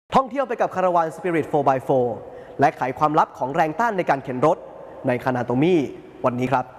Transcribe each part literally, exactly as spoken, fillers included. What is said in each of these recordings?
ท่องเที่ยวไปกับคาราวานสปิริต โฟร์ บาย โฟร์ และไขความลับของแรงต้านในการเข็นรถในคานาโตมิวันนี้ครับ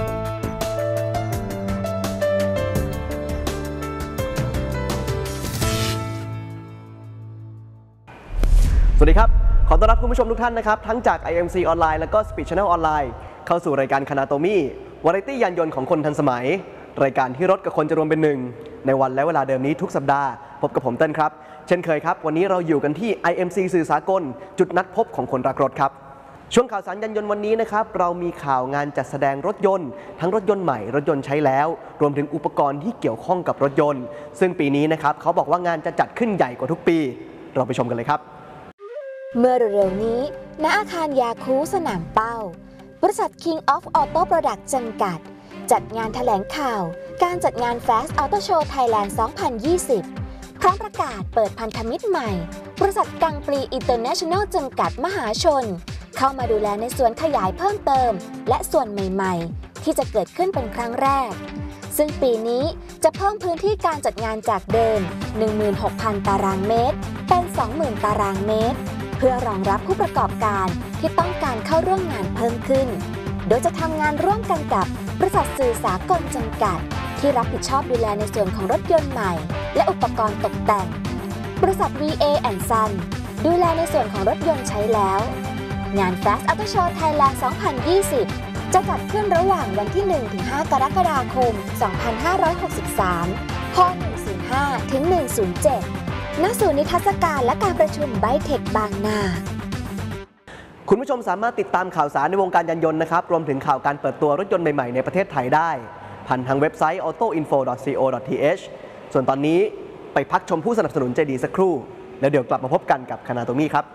สวัสดีครับขอต้อนรับคุณผู้ชมทุกท่านนะครับทั้งจาก ไอ เอ็ม ซี ออนไลน์และก็ Speed Channel ออนไลน์เข้าสู่รายการคานาโตมิวาไรตี้ยานยนต์ของคนทันสมัยรายการที่รถกับคนจะรวมเป็นหนึ่งในวันและเวลาเดิมนี้ทุกสัปดาห์พบกับผมเต้นครับเช่นเคยครับวันนี้เราอยู่กันที่ ไอ เอ็ม ซี สื่อสากลจุดนัดพบของคนรักรถครับช่วงข่าวสารยานยนต์วันนี้นะครับเรามีข่าวงานจัดแสดงรถยนต์ทั้งรถยนต์ใหม่รถยนต์ใช้แล้วรวมถึงอุปกรณ์ที่เกี่ยวข้องกับรถยนต์ซึ่งปีนี้นะครับเขาบอกว่างานจะจัดขึ้นใหญ่กว่าทุกปีเราไปชมกันเลยครับเมื่อเร็วๆนี้ณอาคารยาคูสนามเป้าบริษัท King of Auto Product จำกัดจัดงานแถลงข่าวการจัดงาน Fast Auto Show Thailand สองพันยี่สิบพร้อมประกาศเปิดพันธมิตรใหม่บริษัทกังปลีอินเตอร์เนชั่นแนลจำกัดมหาชนเข้ามาดูแลในส่วนขยายเพิ่มเติมและส่วนใหม่ๆที่จะเกิดขึ้นเป็นครั้งแรกซึ่งปีนี้จะเพิ่มพื้นที่การจัดงานจากเดิม หนึ่งหมื่นหกพัน ตารางเมตรเป็น สองหมื่น ตารางเมตรเพื่อรองรับผู้ประกอบการที่ต้องการเข้าร่วมงานเพิ่มขึ้นโดยจะทำงานร่วมกันกับบริษัทสื่อสากลจำกัดที่รับผิดชอบดูแลในส่วนของรถยนต์ใหม่และอุปกรณ์ตกแต่งบริษัท วี เอ แอนด์ Son ดูแลในส่วนของรถยนต์ใช้แล้วงาน Fast Auto Show Thailand สองพันยี่สิบจะจัดขึ้นระหว่างวันที่ หนึ่งถึงห้า กรกฎาคม สองพันห้าร้อยหกสิบสาม ฮ หนึ่งศูนย์ห้าถึงหนึ่งศูนย์เจ็ด ณ ศูนย์นิทรรศการและการประชุมไบเทคบางนาคุณผู้ชมสามารถติดตามข่าวสารในวงการยานยนต์นะครับรวมถึงข่าวการเปิดตัวรถยนต์ใหม่ๆในประเทศไทยได้ผ่านทางเว็บไซต์ ออโต้อินโฟ ดอท ซี โอ ดอท ที เอช ส่วนตอนนี้ไปพักชมผู้สนับสนุนใจดีสักครู่แล้วเดี๋ยวกลับมาพบกันกับคานาโตมิครับ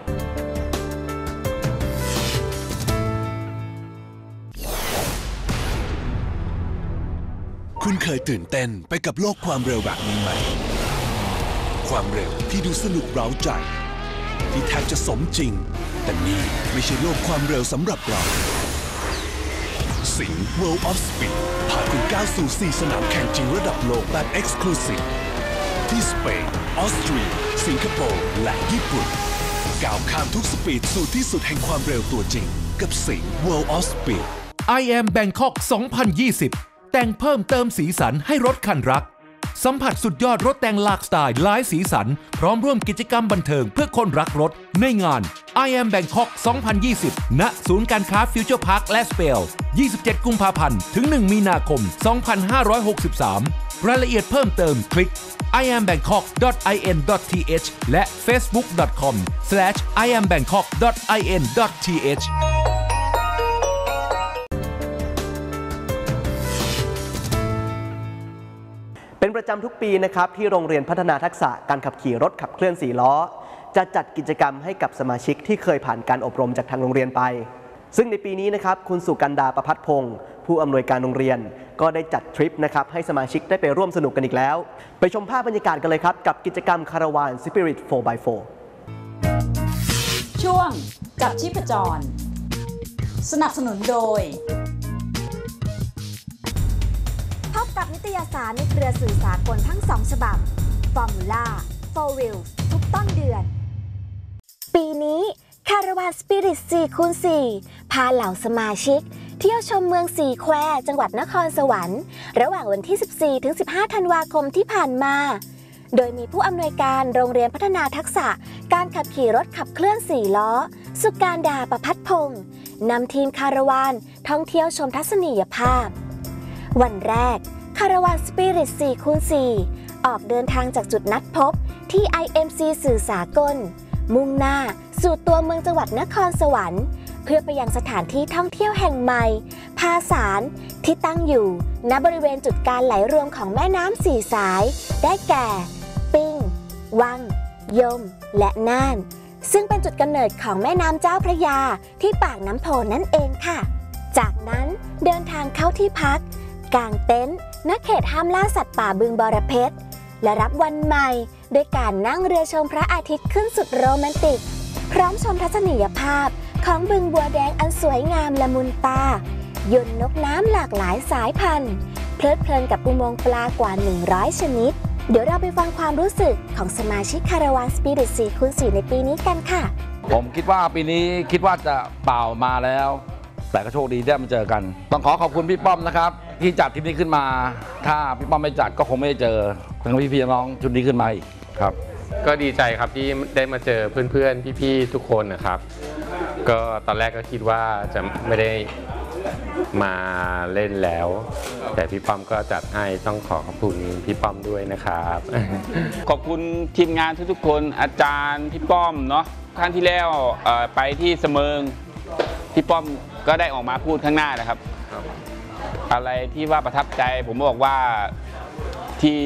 คุณเคยตื่นเต้นไปกับโลกความเร็วแบบนี้ไหมความเร็วที่ดูสนุกเร้าใจที่แทบจะสมจริงแต่นี่ไม่ใช่โลกความเร็วสำหรับเราสิงห์ World of Speed พาคุณก้าวสู่สี่สนามแข่งจริงระดับโลกแบบ Exclusive ที่สเปนออสเตรียสิงคโปร์และญี่ปุ่นก้าวข้ามทุกสปีดสู่ที่สุดแห่งความเร็วตัวจริงกับสิงห์ World of Speed ไอ เอ็ม Bangkok สองพันยี่สิบแต่งเพิ่มเติมสีสันให้รถคันรักสัมผัสสุดยอดรถแต่งหลากสไตล์หลายสีสันพร้อมร่วมกิจกรรมบันเทิงเพื่อคนรักรถในงาน ไอ เอ็ม Bangkok สองพันยี่สิบ ณ ศูนย์การค้าฟิวเจอร์พาร์คและสเปลยี่สิบเจ็ด กุมภาพันธ์ถึง หนึ่ง มีนาคม สองพันห้าร้อยหกสิบสาม รายละเอียดเพิ่มเติมคลิก ไอ เอ็ม แบงคอก ดอท ไอ เอ็น ดอท ที เอช และ เฟซบุ๊ก ดอท คอม สแลช ไอ เอ็ม แบงคอก ดอท ไอ เอ็น ดอท ที เอชเป็นประจำทุกปีนะครับที่โรงเรียนพัฒนาทักษะการขับขี่รถขับเคลื่อนสี่ล้อจะจัดกิจกรรมให้กับสมาชิกที่เคยผ่านการอบรมจากทางโรงเรียนไปซึ่งในปีนี้นะครับคุณสุกันดาประภัทรพงศ์ผู้อำนวยการโรงเรียนก็ได้จัดทริปนะครับให้สมาชิกได้ไปร่วมสนุกกันอีกแล้วไปชมภาพบรรยากาศกันเลยครับกับกิจกรรมคาราวานสปิริต โฟร์ บาย โฟร์ช่วงจับชีพจรสนับสนุนโดยพบกับนิตยสารในเครือสื่อสากลทั้งสองฉบับ Formula โฟร์ Wheels ทุกต้นเดือนปีนี้คาราวานสปิริต สี่คูณสี่ พาเหล่าสมาชิกเที่ยวชมเมืองสี่แควจังหวัดนครสวรรค์ระหว่างวันที่ สิบสี่ถึงสิบห้า ธันวาคมที่ผ่านมาโดยมีผู้อำนวยการโรงเรียนพัฒนาทักษะการขับขี่รถขับเคลื่อนสี่ล้อสุการดาประภัทรพงศ์นำทีมคาราวานท่องเที่ยวชมทัศนียภาพวันแรกคาราวานสปิริต สี่คูณสี่ ออกเดินทางจากจุดนัดพบที่ ไอ เอ็ม ซี สื่อสากลมุ่งหน้าสู่ตัวเมืองจังหวัดนครสวรรค์เพื่อไปยังสถานที่ท่องเที่ยวแห่งใหม่ภาสารที่ตั้งอยู่ณบริเวณจุดการไหลรวมของแม่น้ำสี่สายได้แก่ ปิง วัง ยม และน่านซึ่งเป็นจุดกำเนิดของแม่น้ำเจ้าพระยาที่ปากน้ำโพนั่นเองค่ะจากนั้นเดินทางเข้าที่พักกางเต็นท์ณเขตห้ามล่าสัตว์ป่าบึงบรเพชรและรับวันใหม่ด้วยการนั่งเรือชมพระอาทิตย์ขึ้นสุดโรแมนติกพร้อมชมทัศนียภาพของบึงบัวแดงอันสวยงามละมุนตายนต์นกน้ำหลากหลายสายพันธุ์เพลิดเพลินกับอุโมงค์ปลากว่าหนึ่งร้อยชนิดเดี๋ยวเราไปฟังความรู้สึกของสมาชิกคาราวานสปิริต สี่คูณสี่ ในปีนี้กันค่ะผมคิดว่าปีนี้คิดว่าจะเปล่ามาแล้ว แต่ก็โชคดีได้มาเจอกัน ต้องขอขอบคุณพี่ป้อมนะครับที่จัดทริปนี้ขึ้นมา ถ้าพี่ป้อมไม่จัดก็คงไม่ได้เจอทั้งพี่ๆน้องชุดนี้ขึ้นมาอีกครับก็ดีใจครับที่ได้มาเจอเพื่อนๆพี่ๆทุกคนนะครับ ก็ตอนแรกก็คิดว่าจะไม่ได้มาเล่นแล้ว แต่พี่ป้อมก็จัดให้ต้องขอขอบคุณพี่ป้อมด้วยนะครับขอบคุณทีมงานทุกๆคนอาจารย์พี่ป้อมเนาะครั้งที่แล้วเอ่อไปที่เสมิงพี่ป้อมก็ได้ออกมาพูดข้างหน้านะครับ อะไรที่ว่าประทับใจผมบอกว่าที่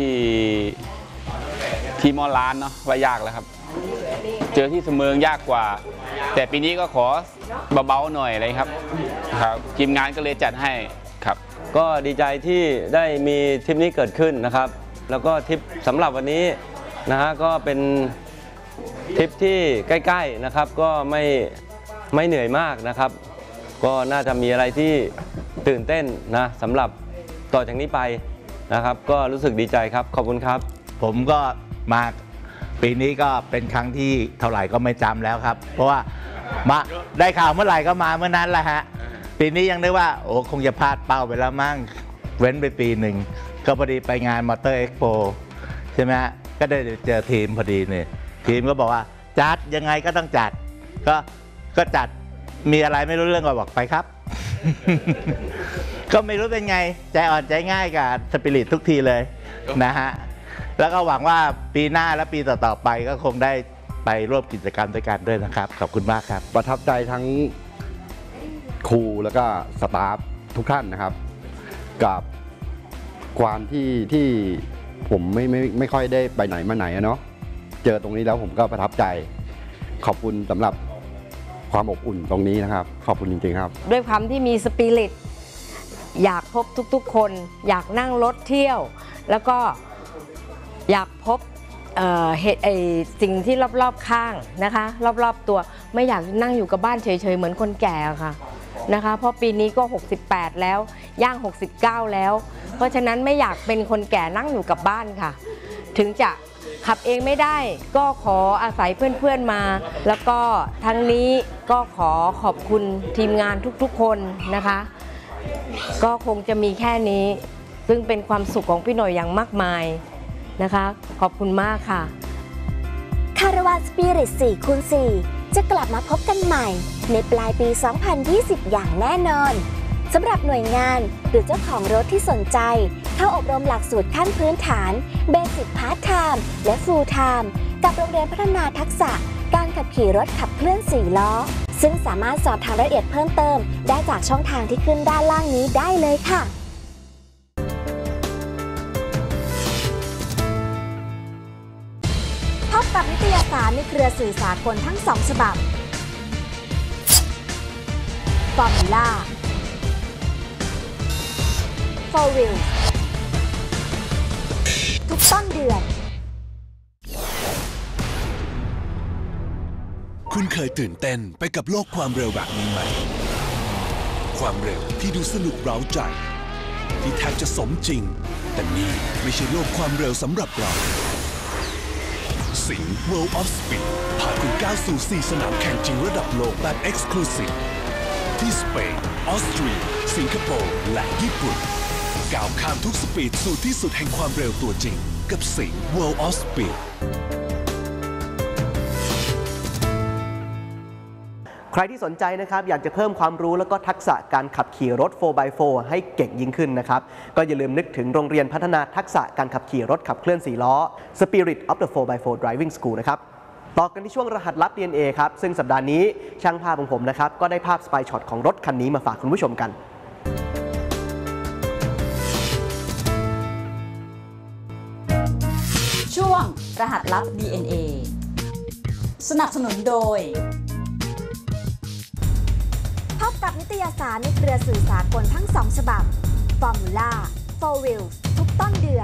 ที่มอลานเนาะว่ายากแล้วครับ เจอที่เสมิงยากกว่า แต่ปีนี้ก็ขอเบาๆหน่อยอะไรครับครับทีมงานก็เลยจัดให้ครับก็ดีใจที่ได้มีทริปนี้เกิดขึ้นนะครับ แล้วก็ทริปสำหรับวันนี้นะฮะก็เป็นทริปที่ใกล้ๆนะครับก็ไม่ไม่เหนื่อยมากนะครับ ก็น่าจะมีอะไรที่ตื่นเต้นนะสำหรับต่อจากนี้ไปนะครับ ก็รู้สึกดีใจครับขอบคุณครับผมก็มาปีนี้ก็เป็นครั้งที่เท่าไหร่ก็ไม่จำแล้วครับ เพราะว่ามาได้ข่าวเมื่อไหร่ก็มาเมื่อนั้นแหละฮะปีนี้ยังนึกว่าโอ้คงจะพลาดเป้าไปแล้วมั้งเว้นไปปีหนึ่งก็พอดีไปงานมอเตอร์เอ็กโปใช่ไหมฮะก็ได้เจอทีมพอดีเนี่ยทีมก็บอกว่าจัดยังไงก็ต้องจัดก็ก็จัดมีอะไรไม่รู้เรื่องก็บอกไปครับ ก็ไม่รู้เป็นไงใจอ่อนใจง่ายกับสปิริตทุกทีเลยนะฮะแล้วก็หวังว่าปีหน้าและปีต่อๆไปก็คงได้ไปร่วมกิจกรรมด้วยกันด้วยนะครับขอบคุณมากครับประทับใจทั้งครูแล้วก็สตาฟทุกท่านนะครับกับความที่ที่ผมไม่ไม่ไม่ค่อยได้ไปไหนมาไหนเนาะเจอตรงนี้แล้วผมก็ประทับใจขอบคุณสำหรับความอบอุ่นตรงนี้นะครับขอบคุณจริงๆครับด้วยความที่มีสปิริตอยากพบทุกๆคนอยากนั่งรถเที่ยวแล้วก็อยากพบเอ่อเหตุไอสิ่งที่รอบๆข้างนะคะรอบๆตัวไม่อยากนั่งอยู่กับบ้านเฉยๆเหมือนคนแก่ค่ะนะคะเพราะปีนี้ก็หกสิบแปดแล้วย่างหกสิบเก้าแล้วเพราะฉะนั้นไม่อยากเป็นคนแก่นั่งอยู่กับบ้านค่ะถึงจะขับเองไม่ได้ก็ขออาศัยเพื่อนๆมาแล้วก็ทั้งนี้ก็ขอขอบคุณทีมงานทุกๆคนนะคะก็คงจะมีแค่นี้ซึ่งเป็นความสุขของพี่หน่อยอย่างมากมายนะคะขอบคุณมากค่ะคาราวานสปิริต สี่คูณสี่ จะกลับมาพบกันใหม่ในปลายปี สองพันยี่สิบ อย่างแน่นอนสำหรับหน่วยงานหรือเจ้าของรถที่สนใจเข้าอบรมหลักสูตรขั้นพื้นฐาน Basic Part Time และ Full Time กับโรงเรียนพัฒนาทักษะการขับขี่รถขับเคลื่อนสี่ล้อซึ่งสามารถสอบถามรายละเอียดเพิ่มเติมได้จากช่องทางที่ขึ้นด้านล่างนี้ได้เลยค่ะพบกับนิตยสารในเครือสื่อสากลทั้งสองฉบับ Formulaโฟร์ วีล ทุกต้นเดือนคุณเคยตื่นเต้นไปกับโลกความเร็วแบบนี้ไหมความเร็วที่ดูสนุกเร้าใจที่แทบจะสมจริงแต่นี่ไม่ใช่โลกความเร็วสำหรับเราสิงห์ World of Speed พาคุณก้าวสู่สี่สนามแข่งจริงระดับโลกแบบ Exclusive ที่สเปนออสเตรียสิงคโปร์และญี่ปุ่นก้าวข้ามทุกสปีดสู่ที่สุดแห่งความเร็วตัวจริงกับสิงห์ World of Speed ใครที่สนใจนะครับอยากจะเพิ่มความรู้แล้วก็ทักษะการขับขี่รถ โฟร์ บาย โฟร์ ให้เก่งยิ่งขึ้นนะครับก็อย่าลืมนึกถึงโรงเรียนพัฒนาทักษะการขับขี่รถขับเคลื่อนสี่ล้อ Spirit of the โฟร์ บาย โฟร์ Driving School นะครับต่อกันที่ช่วงรหัสลับ ดี เอ็น เอ ครับซึ่งสัปดาห์นี้ช่างภาพของผมนะครับก็ได้ภาพสปายช็อตของรถคันนี้มาฝากคุณผู้ชมกันช่วงรหัสลับ ดี เอ็น เอ สนับสนุนโดยพบกับนิตยสารในเครือสื่อสากลทั้งสองฉบับ Formula โฟร์ วีล ทุกต้นเดือน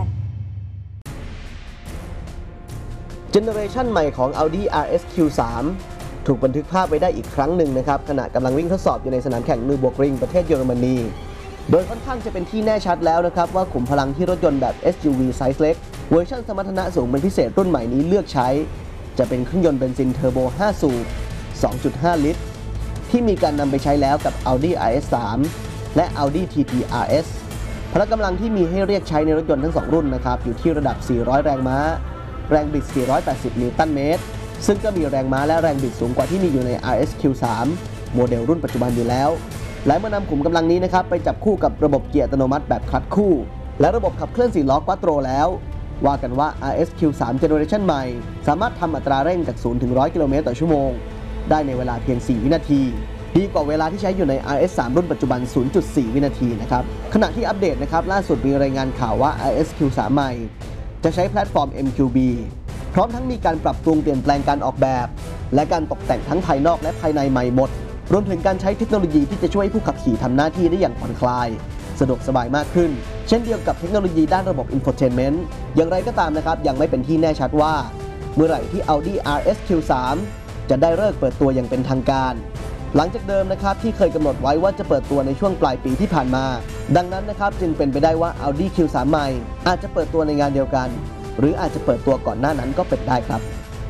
เจเนอเรชันใหม่ของ Audi อาร์ เอส คิว สาม ถูกบันทึกภาพไว้ได้อีกครั้งหนึ่งนะครับขณะกำลังวิ่งทดสอบอยู่ในสนามแข่งนูร์บูร์กริงประเทศเยอรมนีโดยค่อนข้างจะเป็นที่แน่ชัดแล้วนะครับว่าขุมพลังที่รถยนต์แบบ เอส ยู วี ไซส์เล็กเวอร์ชันสมรรถนะสูงเป็นพิเศษรุ่นใหม่นี้เลือกใช้จะเป็นเครื่องยนต์เบนซินเทอร์โบห้าสูบ สองจุดห้า ลิตรที่มีการนำไปใช้แล้วกับ Audi อาร์ เอส สาม และ Audi ที ที อาร์ เอส พละกำลังที่มีให้เรียกใช้ในรถยนต์ทั้งสองรุ่นนะครับอยู่ที่ระดับสี่ร้อยแรงม้าแรงบิดสี่ร้อยแปดสิบนิวตันเมตรซึ่งก็มีแรงม้าและแรงบิดสูงกว่าที่มีอยู่ใน อาร์ เอส คิว สาม โมเดลรุ่นปัจจุบันอยู่แล้วและเมื่อนำขุมกำลังนี้นะครับไปจับคู่กับระบบเกียร์อัตโนมัติแบบคลัตช์คู่และระบบขับเคลื่อนสี่ล้อควาโตรแล้วว่ากันว่า อาร์ เอส คิว สาม Generation ใหม่สามารถทำอัตราเร่งจากศูนย์ถึงร้อยกิโลเมตรต่อชั่วโมงได้ในเวลาเพียงสี่วินาทีดีกว่าเวลาที่ใช้อยู่ใน อาร์ เอส สาม รุ่นปัจจุบัน ศูนย์จุดสี่ วินาทีนะครับขณะที่อัปเดตนะครับล่าสุดมีรายงานข่าวว่า อาร์ เอส คิว สาม ใหม่จะใช้แพลตฟอร์ม เอ็ม คิว บี พร้อมทั้งมีการปรับปรุงเปลี่ยนแปลงการออกแบบและการตกแต่งทั้งภายนอกและภายในใหม่หมดรวมถึงการใช้เทคโนโลยีที่จะช่วยให้ผู้ขับขี่ทำหน้าที่ได้อย่างผ่อนคลายสะดวกสบายมากขึ้นเช่นเดียวกับเทคโนโลยีด้านระบบ Infotainment อย่างไรก็ตามนะครับยังไม่เป็นที่แน่ชัดว่าเมื่อไหร่ที่ Audi อาร์ เอส คิว สาม จะได้เลิกเปิดตัวอย่างเป็นทางการหลังจากเดิมนะครับที่เคยกำหนดไว้ว่าจะเปิดตัวในช่วงปลายปีที่ผ่านมาดังนั้นนะครับจึงเป็นไปได้ว่า Audi คิว สาม ใหม่อาจจะเปิดตัวในงานเดียวกันหรืออาจจะเปิดตัวก่อนหน้านั้นก็เป็นได้ครับ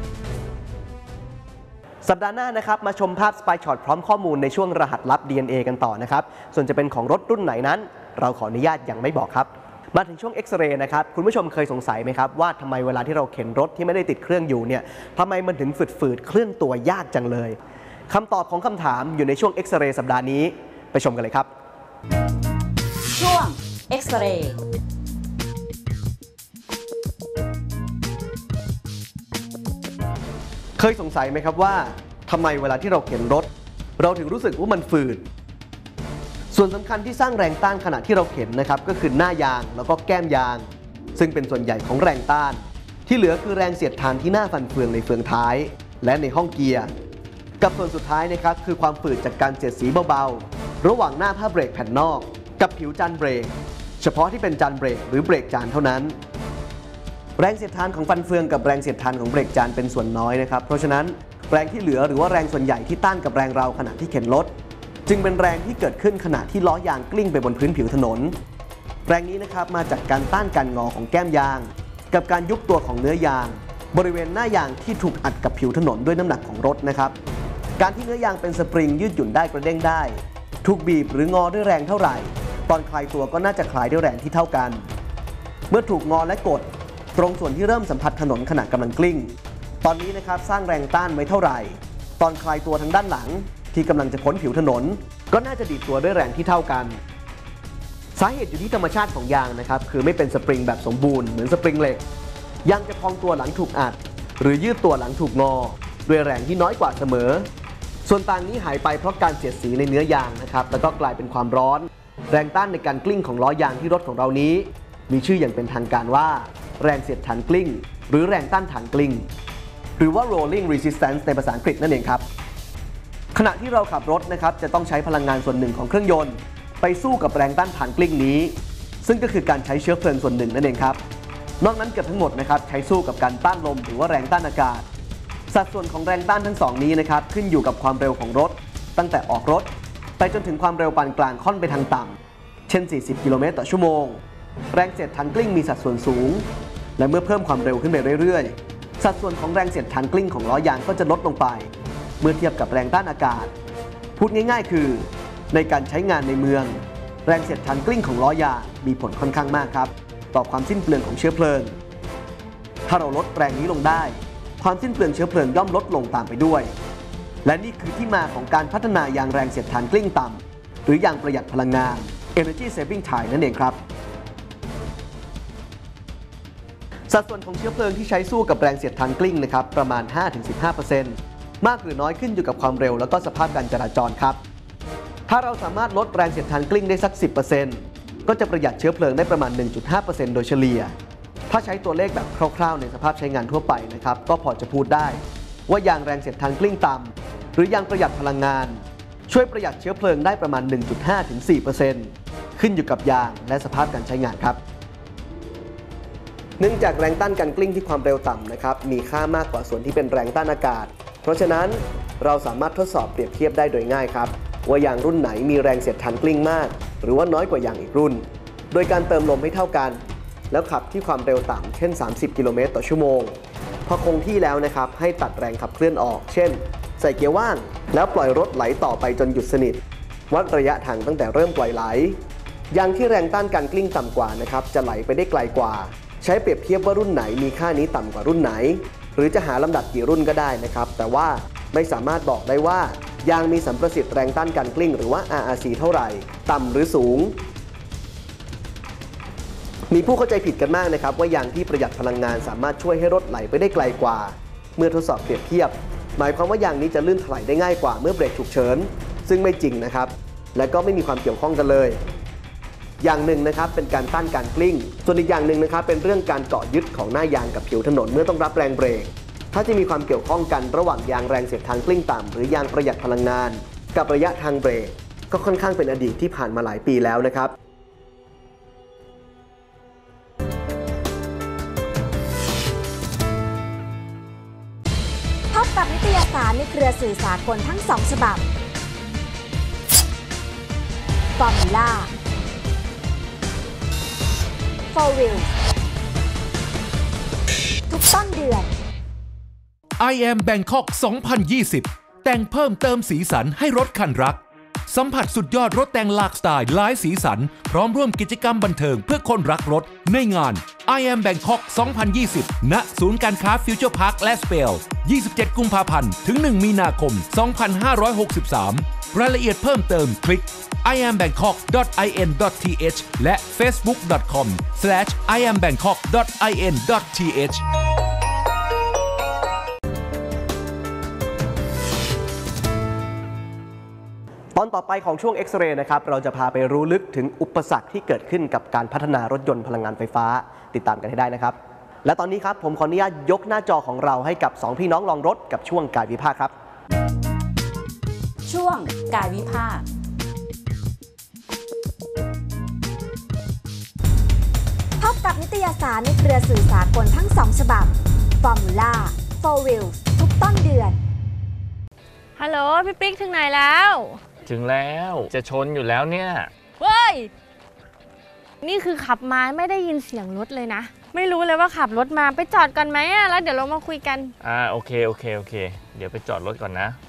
สัปดาห์หน้านะครับมาชมภาพ Spy Shot พร้อมข้อมูลในช่วงรหัสลับ ดี เอ็น เอ กันต่อนะครับส่วนจะเป็นของรถรุ่นไหนนั้นเราขออนุญาตยังไม่บอกครับมาถึงช่วงเอ็กซเรย์นะครับคุณผู้ชมเคยสงสัยไหมครับว่าทำไมเวลาที่เราเข็นรถที่ไม่ได้ติดเครื่องอยู่เนี่ยทำไมมันถึงฝืดๆเคลื่อนตัวยากจังเลยคำตอบของคำถามอยู่ในช่วงเอ็กซเรย์สัปดาห์นี้ไปชมกันเลยครับช่วงเอ็กซเรย์เคยสงสัยไหมครับว่าทำไมเวลาที่เราเข็นรถเราถึงรู้สึกว่ามันฝืดส่วนสำคัญที่สร้างแรงต้านขณะที่เราเข็นนะครับก็คือหน้ายางแล้วก็แก้มยางซึ่งเป็นส่วนใหญ่ของแรงต้านที่เหลือคือแรงเสียดทานที่หน้าฟันเฟืองในเฟืองท้ายและในห้องเกียร์กับส่วนสุดท้ายนะครับคือความฝืดจากการเสียดสีเบาๆระหว่างหน้าผ้าเบรกแผ่นนอกกับผิวจานเบรกเฉพาะที่เป็นจานเบรกหรือเบรกจานเท่านั้นแรงเสียดทานของฟันเฟืองกับแรงเสียดทานของเบรกจานเป็นส่วนน้อยนะครับเพราะฉะนั้นแรงที่เหลือหรือว่าแรงส่วนใหญ่ที่ต้านกับแรงเราขณะที่เข็นรถจึงเป็นแรงที่เกิดขึ้นขณะที่ล้อยางกลิ้งไปบนพื้นผิวถนนแรงนี้นะครับมาจากการต้านการงอของแก้มยางกับการยุบตัวของเนื้อยางบริเวณหน้ายางที่ถูกอัดกับผิวถนนด้วยน้ำหนักของรถนะครับการที่เนื้อยางเป็นสปริงยืดหยุ่นได้กระเด้งได้ถูกบีบหรืองอด้วยแรงเท่าไหร่ตอนคลายตัวก็น่าจะคลายด้วยแรงที่เท่ากันเมื่อถูกงอและกดตรงส่วนที่เริ่มสัมผัสถนนขณะกำลังกลิ้งตอนนี้นะครับสร้างแรงต้านไว้เท่าไหร่ตอนคลายตัวทางด้านหลังที่กำลังจะพ้นผิวถนนก็น่าจะดีดตัวด้วยแรงที่เท่ากันสาเหตุอยู่ที่ธรรมชาติของยางนะครับคือไม่เป็นสปริงแบบสมบูรณ์เหมือนสปริงเหล็กยางจะพองตัวหลังถูกอัดหรือยืดตัวหลังถูกงอด้วยแรงที่น้อยกว่าเสมอส่วนต่างนี้หายไปเพราะการเสียดสีในเนื้อยางนะครับแล้วก็กลายเป็นความร้อนแรงต้านในการกลิ้งของล้อยางที่รถของเรานี้มีชื่ออย่างเป็นทางการว่าแรงเสียดทานกลิ้งหรือแรงต้านทานกลิ้งหรือว่า rolling resistance ในภาษาอังกฤษนั่นเองครับขณะที่เราขับรถนะครับจะต้องใช้พลังงานส่วนหนึ่งของเครื่องยนต์ไปสู้กับแรงต้านทานกลิ้งนี้ซึ่งก็คือการใช้เชื้อเพลิงส่วนหนึ่งนั่นเองครับนอกนั้นเกือบทั้งหมดนะครับใช้สู้กับการต้านลมหรือว่าแรงต้านอากาศสัดส่วนของแรงต้านทั้งสองนี้นะครับขึ้นอยู่กับความเร็วของรถตั้งแต่ออกรถไปจนถึงความเร็วปานกลางค่อนไปทางต่ำเช่นสี่สิบกิโลเมตรต่อชั่วโมงแรงเสียดทานกลิ้งมีสัดส่วนสูงและเมื่อเพิ่มความเร็วขึ้นไปเรื่อยๆสัดส่วนของแรงเสียดทานกลิ้งของล้อยางก็จะลดลงไปเมื่อเทียบกับแรงต้านอากาศพูดง่ายๆคือในการใช้งานในเมืองแรงเสียดทานกลิ้งของล้อยางมีผลค่อนข้างมากครับต่อความสิ้นเปลืองของเชื้อเพลิงถ้าเราลดแรงนี้ลงได้ความสิ้นเปลืองเชื้อเพลิงย่อมลดลงตามไปด้วยและนี่คือที่มาของการพัฒนายางแรงเสียดทานกลิ้งต่ำหรือยางประหยัดพลังงาน Energy Saving Tire นั่นเองครับสัดส่วนของเชื้อเพลิงที่ใช้สู้กับแรงเสียดทานกลิ้งนะครับประมาณ ห้าถึงสิบห้าเปอร์เซ็นต์ มากหรือน้อยขึ้นอยู่กับความเร็วและก็สภาพการจราจรครับถ้าเราสามารถลดแรงเสียดทานกลิ้งได้สัก สิบเปอร์เซ็นต์ ก็จะประหยัดเชื้อเพลิงได้ประมาณ หนึ่งจุดห้าเปอร์เซ็นต์ โดยเฉลี่ยถ้าใช้ตัวเลขแบบคร่าวๆในสภาพใช้งานทั่วไปนะครับก็พอจะพูดได้ว่ายางแรงเสียดทานกลิ้งต่ำหรือยางประหยัดพลังงานช่วยประหยัดเชื้อเพลิงได้ประมาณ หนึ่งจุดห้าถึงสี่เปอร์เซ็นต์ ขึ้นอยู่กับยางและสภาพการใช้งานครับเนื่องจากแรงต้านการกลิ้งที่ความเร็วต่ำนะครับมีค่ามากกว่าส่วนที่เป็นแรงต้านอากาศเพราะฉะนั้นเราสามารถทดสอบเปรียบเทียบได้โดยง่ายครับว่ายางรุ่นไหนมีแรงเสียดทานกลิ้งมากหรือว่าน้อยกว่ายางอีกรุ่นโดยการเติมลมให้เท่ากันแล้วขับที่ความเร็วต่ำเช่นสามสิบกิโลเมตรต่อชั่วโมงพอคงที่แล้วนะครับให้ตัดแรงขับเคลื่อนออกเช่นใส่เกียร์ว่างแล้วปล่อยรถไหลต่อไปจนหยุดสนิทวัดระยะทางตั้งแต่เริ่มปล่อยไหลยางที่แรงต้านการกลิ้งต่ำกว่านะครับจะไหลไปได้ไกลกว่าใช้เปรียบเทียบว่ารุ่นไหนมีค่านี้ต่ำกว่ารุ่นไหนหรือจะหาลำดับกี่รุ่นก็ได้นะครับแต่ว่าไม่สามารถบอกได้ว่ายางมีสัมประสิทธิ์แรงต้านการกลิ้งหรือว่า อาร์ อาร์ ซี เท่าไหร่ต่ำหรือสูงมีผู้เข้าใจผิดกันมากนะครับว่ายางที่ประหยัดพลังงานสามารถช่วยให้รถไหลไปได้ไกลกว่าเมื่อทดสอบเปรียบเทียบหมายความว่ายางนี้จะลื่นถลายได้ง่ายกว่าเมื่อเบรกฉุกเฉินซึ่งไม่จริงนะครับและก็ไม่มีความเกี่ยวข้องกันเลยอย่างหนึ่งนะครับเป็นการต้านการกลิ้งส่วนอีกอย่างหนึ่งนะครับเป็นเรื่องการเกาะยึดของหน้ายางกับผิวถนนเมื่อต้องรับแรงเบรกถ้าจะมีความเกี่ยวข้องกันระหว่างยางแรงเสียดทานกลิ้งต่ำหรือยางประหยัดพลังงานกับระยะทางเบรกก็ค่อนข้างเป็นอดีตที่ผ่านมาหลายปีแล้วนะครับพบกับนิตยสารในเครือสื่อสากลทั้งสองฉบับ Formula โฟร์ วีลส์ ทุกต้นเดือน I am Bangkok สองพันยี่สิบ แต่งเพิ่มเติมสีสันให้รถคันรักสัมผัสสุดยอดรถแต่งหลากสไตล์หลายสีสันพร้อมร่วมกิจกรรมบันเทิงเพื่อคนรักรถในงาน I am Bangkok สองพันยี่สิบ ณ ศูนย์การค้าฟิวเจอร์พาร์คและสเปลยี่สิบเจ็ดกุมภาพันธ์ถึงหนึ่งมีนาคมสองพันห้าร้อยหกสิบสามรายละเอียดเพิ่มเติมคลิก ไอ เอ็ม แบงคอก ดอท ไอ เอ็น ดอท ที เอช และ เฟซบุ๊ก ดอท คอม สแลช ไอ เอ็ม แบงคอก ดอท ไอ เอ็น ดอท ที เอชตอนต่อไปของช่วง X-Ray นะครับเราจะพาไปรู้ลึกถึงอุปสรรคที่เกิดขึ้นกับการพัฒนารถยนต์พลังงานไฟฟ้าติดตามกันให้ได้นะครับและตอนนี้ครับผมขออนุญาตยกหน้าจอของเราให้กับสองพี่น้องลองรถกับช่วงกายวิภาคครับช่วงกายวิภาคพบกับนิตยสารในเครือสื่อสากลทั้งสองฉบับ Formula โฟร์ วีลส์ ทุกต้นเดือนฮัลโหลพี่ปิ๊กถึงไหนแล้วถึงแล้วจะชนอยู่แล้วเนี่ยเฮ้ยนี่คือขับมาไม่ได้ยินเสียงรถเลยนะไม่รู้เลยว่าขับรถมาไปจอดก่อนไหมอ่ะแล้วเดี๋ยวเรามาคุยกันอ่าโอเคโอเคโอเคเดี๋ยวไปจอดรถก่อนนะ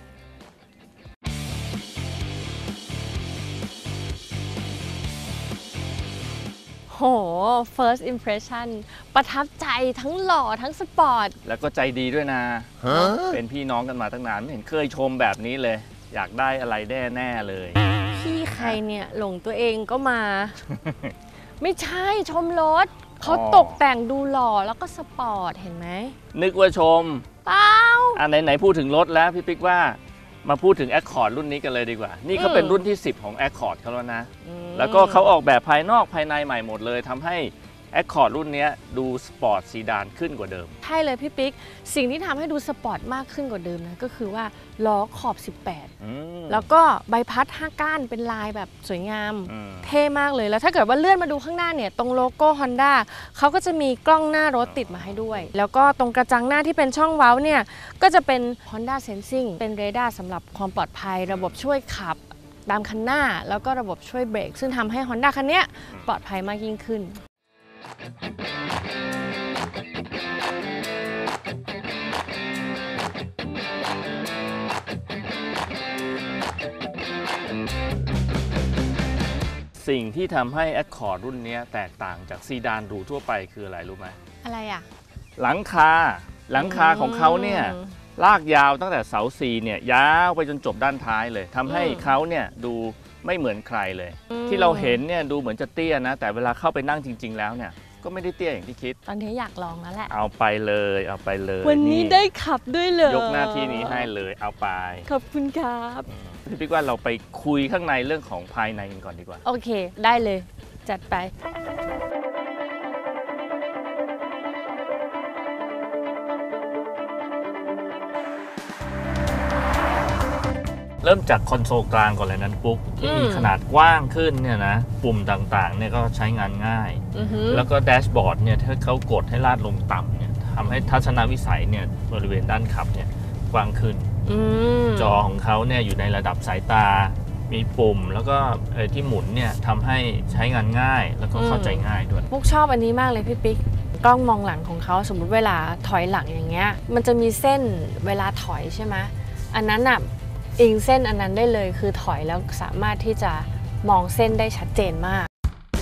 โห first impression ประทับใจทั้งหล่อทั้งสปอร์ตแล้วก็ใจดีด้วยนะเป็นพี่น้องกันมาตั้งนานไม่เห็นเคยชมแบบนี้เลยอยากได้อะไรแน่แน่เลยพี่ใครเนี่ยหลงตัวเองก็มา ไม่ใช่ชมรถเขาตกแต่งดูหล่อแล้วก็สปอร์ตเห็นไหมนึกว่าชมเปล่าอ่ะไหนไหนพูดถึงรถแล้วพี่ปิ๊กว่ามาพูดถึง Accord รุ่นนี้กันเลยดีกว่านี่เขาเป็นรุ่นที่สิบของ Accord เขาแล้วนะแล้วก็เขาออกแบบภายนอกภายในใหม่หมดเลยทำให้ Accord รุ่นนี้ดูสปอร์ตซีดานขึ้นกว่าเดิมใช่เลยพี่ปิ๊กสิ่งที่ทำให้ดูสปอร์ตมากขึ้นกว่าเดิมนะก็คือว่าล้อขอบสิบแปดแล้วก็ใบพัดห้าก้านเป็นลายแบบสวยงามเท่มากเลยแล้วถ้าเกิดว่าเลื่อนมาดูข้างหน้าเนี่ยตรงโลโก้ Honda เขาก็จะมีกล้องหน้ารถติดมาให้ด้วยแล้วก็ตรงกระจังหน้าที่เป็นช่องเว้าเนี่ยก็จะเป็น Honda Sensing เป็นเรดาร์สำหรับความปลอดภัยระบบช่วยขับตามคันหน้าแล้วก็ระบบช่วยเบรกซึ่งทำให้ Honda คันนี้ปลอดภัยมากยิ่งขึ้นสิ่งที่ทำให้ Accord รุ่นนี้แตกต่างจากซีดานหรูทั่วไปคืออะไรรู้ไหมอะไรอ่ะหลังคาหลังคาของเขาเนี่ยลากยาวตั้งแต่เสาสี่เนี่ยยาวไปจนจบด้านท้ายเลยทำให้เขาเนี่ยดูไม่เหมือนใครเลยที่เราเห็นเนี่ยดูเหมือนจะเตี้ยนะแต่เวลาเข้าไปนั่งจริงๆแล้วเนี่ยก็ไม่ได้เตี้ยอย่างที่คิดตอนนี้อยากลองแล้วแหละเอาไปเลยเอาไปเลยวันนี้ได้ขับด้วยเลยยกหน้าที่นี้ให้เลยเอาไปขอบคุณครับพี่ปิ๊กว่าเราไปคุยข้างในเรื่องของภายในกันก่อนดีกว่าโอเคได้เลยจัดไปเริ่มจากคอนโซลกลางก่อนเลยนั้นปุ๊กที่มีขนาดกว้างขึ้นเนี่ยนะปุ่มต่างๆเนี่ยก็ใช้งานง่ายแล้วก็แดชบอร์ดเนี่ยถ้าเขากดให้ลาดลงต่ำเนี่ยทำให้ทัศนวิสัยเนี่ยบริเวณด้านขับเนี่ยกว้างขึ้นจอของเขาเนี่ยอยู่ในระดับสายตามีปุ่มแล้วก็ที่หมุนเนี่ยทำให้ใช้งานง่ายแล้วก็เข้าใจง่ายด้วยปุ๊กชอบอันนี้มากเลยพี่ปิ๊กกล้องมองหลังของเขาสมมุติเวลาถอยหลังอย่างเงี้ยมันจะมีเส้นเวลาถอยใช่ไหมอันนั้นอ่ะอิงเส้นอันนั้นได้เลยคือถอยแล้วสามารถที่จะมองเส้นได้ชัดเจนมาก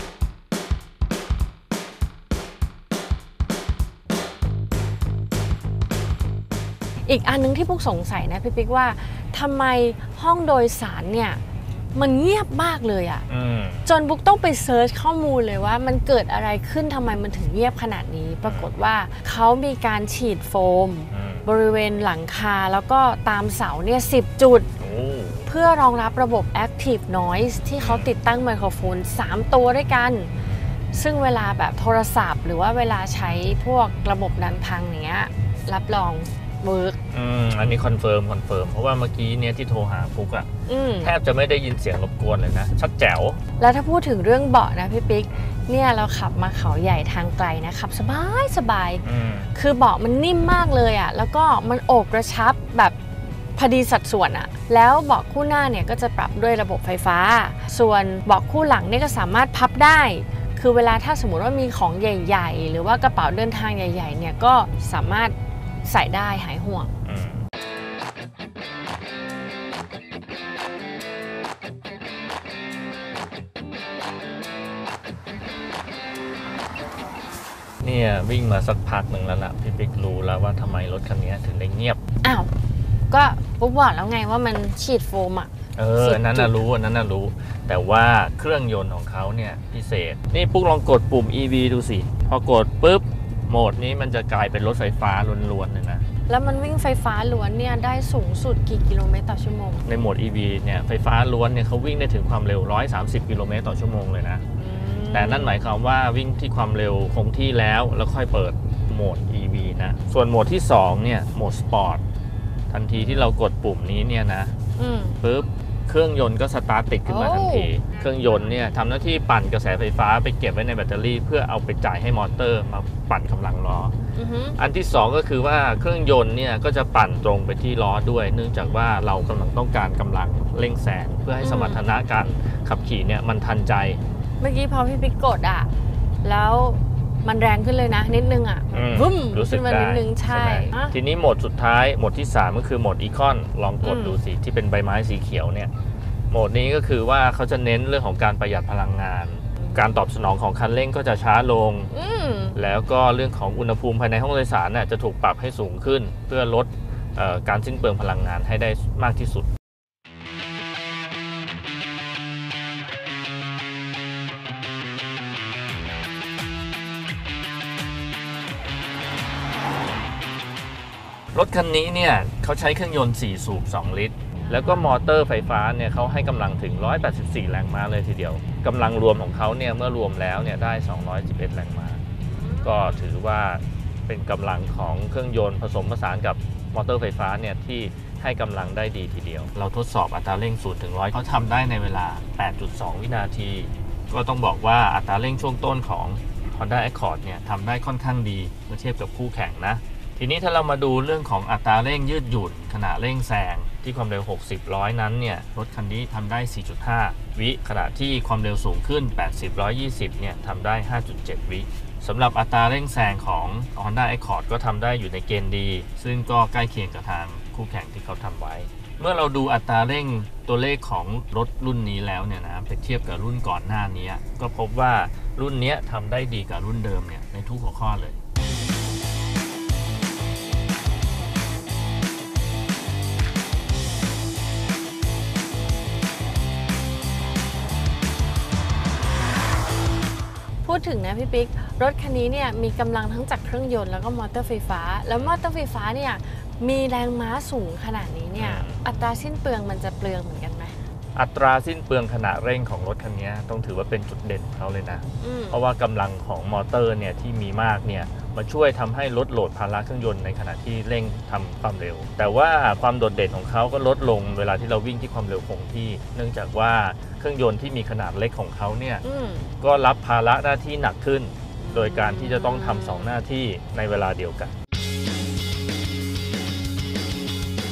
อีกอันนึงที่ปุ๊กสงสัยนะพี่ปิ๊กว่าทำไมห้องโดยสารเนี่ยมันเงียบมากเลยอะ่ะจนบุ๊กต้องไปเซิร์ชข้อมูลเลยว่ามันเกิดอะไรขึ้นทำไมมันถึงเงียบขนาดนี้ปรากฏว่าเขามีการฉีดโฟมบริเวณหลังคาแล้วก็ตามเสาเนี่ยสิบจุดเพื่อรองรับระบบ Active Noise ที่เขาติดตั้งไมโครโฟนสามตัวด้วยกันซึ่งเวลาแบบโทรศัพท์หรือว่าเวลาใช้พวกระบบดันพังอย่างเงี้ยรับรองเวิร์กอืมอันนี้คอนเฟิร์มคอนเฟิร์มเพราะว่าเมื่อกี้เนี่ยที่โทรหาปุ๊กอะแทบจะไม่ได้ยินเสียงรบกวนเลยนะชัดแจ๋วแล้วถ้าพูดถึงเรื่องเบาะนะพี่ปิ๊กเนี่ยเราขับมาเขาใหญ่ทางไกลนะขับสบายสบายคือเบาะมันนิ่มมากเลยอะแล้วก็มันโอบกระชับแบบพอดีสัดส่วนอะแล้วเบาะคู่หน้าเนี่ยก็จะปรับด้วยระบบไฟฟ้าส่วนเบาะคู่หลังเนี่ยก็สามารถพับได้คือเวลาถ้าสมมติว่ามีของใหญ่ๆหรือว่ากระเป๋าเดินทางใหญ่ๆเนี่ยก็สามารถใส่ได้หายห่วงเนี่ยวิ่งมาสักพักหนึ่งแล้วล่ะพี่ปิ๊กรู้แล้วว่าทำไมรถคันนี้ถึงได้เงียบอ้าวก็ปุ๊บบอกแล้วไงว่ามันฉีดโฟมอ่ะเอออันนั้นน่ะรู้อันนั้นน่ะรู้แต่ว่าเครื่องยนต์ของเขาเนี่ยพิเศษนี่ปุ๊กลองกดปุ่ม อี วี ดูสิพอกดปุ๊บโหมดนี้มันจะกลายเป็นรถไฟฟ้าล้วนๆเลยนะแล้วมันวิ่งไฟฟ้าล้วนเนี่ยได้สูงสุดกี่กิโลเมตรต่อชั่วโมงในโหมด อี วี เนี่ยไฟฟ้าล้วนเนี่ยเขาวิ่งได้ถึงความเร็วหนึ่งร้อยสามสิบกิโลเมตรต่อชั่วโมงเลยนะแต่นั่นหมายความว่าวิ่งที่ความเร็วคงที่แล้วแล้วค่อยเปิดโหมด อี วี นะส่วนโหมดที่สองเนี่ยโหมดสปอร์ตทันทีที่เรากดปุ่มนี้เนี่ยนะปุ๊บเครื่องยนต์ก็สตาร์ทติดขึ้นมาทันทีเครื่องยนต์เนี่ยทำหน้าที่ปั่นกระแสไฟฟ้าไปเก็บไว้ในแบตเตอรี่เพื่อเอาไปจ่ายให้มอเตอร์มาปั่นกำลังล้อ uh-huh. อันที่สองก็คือว่าเครื่องยนต์เนี่ยก็จะปั่นตรงไปที่ล้อด้วยเนื่องจากว่าเรากำลังต้องการกำลังเร่งแซงเพื่อให้สมรรถนะการขับขี่เนี่ยมันทันใจเมื่อกี้พอพี่ปิ๊กกดอ่ะแล้วมันแรงขึ้นเลยนะนิดนึงอ่ะวุ้มรู้สึกได้นิดนึงใช่ทีนี้โหมดสุดท้ายโหมดที่สามก็คือโหมดอีคอนลองกดดูสิที่เป็นใบไม้สีเขียวเนี่ยโหมดนี้ก็คือว่าเขาจะเน้นเรื่องของการประหยัดพลังงานการตอบสนองของคันเร่งก็จะช้าลงแล้วก็เรื่องของอุณหภูมิภายในห้องโดยสารน่ะจะถูกปรับให้สูงขึ้นเพื่อลดการสิ้นเปลืองพลังงานให้ได้มากที่สุดรถคันนี้เนี่ยเขาใช้เครื่องยนต์สี่สูบสองลิตรแล้วก็มอเตอร์ไฟฟ้าเนี่ยเขาให้กำลังถึงหนึ่งร้อยแปดสิบสี่แรงม้าเลยทีเดียวกำลังรวมของเขาเนี่ยเมื่อรวมแล้วเนี่ยได้สองร้อยสิบเอ็ดแรงม้าก็ถือว่าเป็นกำลังของเครื่องยนต์ผสมผสานกับมอเตอร์ไฟฟ้าเนี่ยที่ให้กำลังได้ดีทีเดียวเราทดสอบอัตราเร่งศูนย์ถึงร้อยเขาทำได้ในเวลา แปดจุดสอง วินาทีก็ต้องบอกว่าอัตราเร่งช่วงต้นของ Honda Accord เนี่ยทำได้ค่อนข้างดีเมื่อเทียบกับคู่แข่งนะทีนี้ถ้าเรามาดูเรื่องของอัตราเร่งยืดหยุ่นขณะเร่งแซงที่ความเร็วหกสิบ ร้อยนั้นเนี่ยรถคันนี้ทำได้ สี่จุดห้า วิขณะที่ความเร็วสูงขึ้นแปดสิบ หนึ่งร้อยยี่สิบเนี่ยทำได้ ห้าจุดเจ็ด วิสำหรับอัตราเร่งแซงของ Honda Accord ก็ทำได้อยู่ในเกณฑ์ดีซึ่งก็ใกล้เคียงกับทางคู่แข่งที่เขาทำไว้เมื่อเราดูอัตราเร่งตัวเลขของรถรุ่นนี้แล้วเนี่ยนะไปเทียบกับรุ่นก่อนหน้านี้ก็พบว่ารุ่นนี้ทำได้ดีกว่ารุ่นเดิมเนี่ยในทุกหัวข้อเลยพูดถึงนะพี่ปิ๊กรถคันนี้เนี่ยมีกำลังทั้งจากเครื่องยนต์แล้วก็มอเตอร์ไฟฟ้าแล้วมอเตอร์ไฟฟ้าเนี่ยมีแรงม้าสูงขนาดนี้เนี่ยอัตราสิ้นเปลืองมันจะเปลืองเหมือนกันไหมอัตราสิ้นเปลืองขณะเร่งของรถคันนี้ต้องถือว่าเป็นจุดเด่นของเขาเลยนะเพราะว่ากำลังของมอเตอร์เนี่ยที่มีมากเนี่ยมาช่วยทำให้ลดโหลดภาระเครื่องยนต์ในขณะที่เร่งทำความเร็วแต่ว่าความโดดเด่นของเขาก็ลดลงเวลาที่เราวิ่งที่ความเร็วคงที่เนื่องจากว่าเครื่องยนต์ที่มีขนาดเล็กของเขาเนี่ยก็รับภาระหน้าที่หนักขึ้นโดยการที่จะต้องทำสองหน้าที่ในเวลาเดียวกัน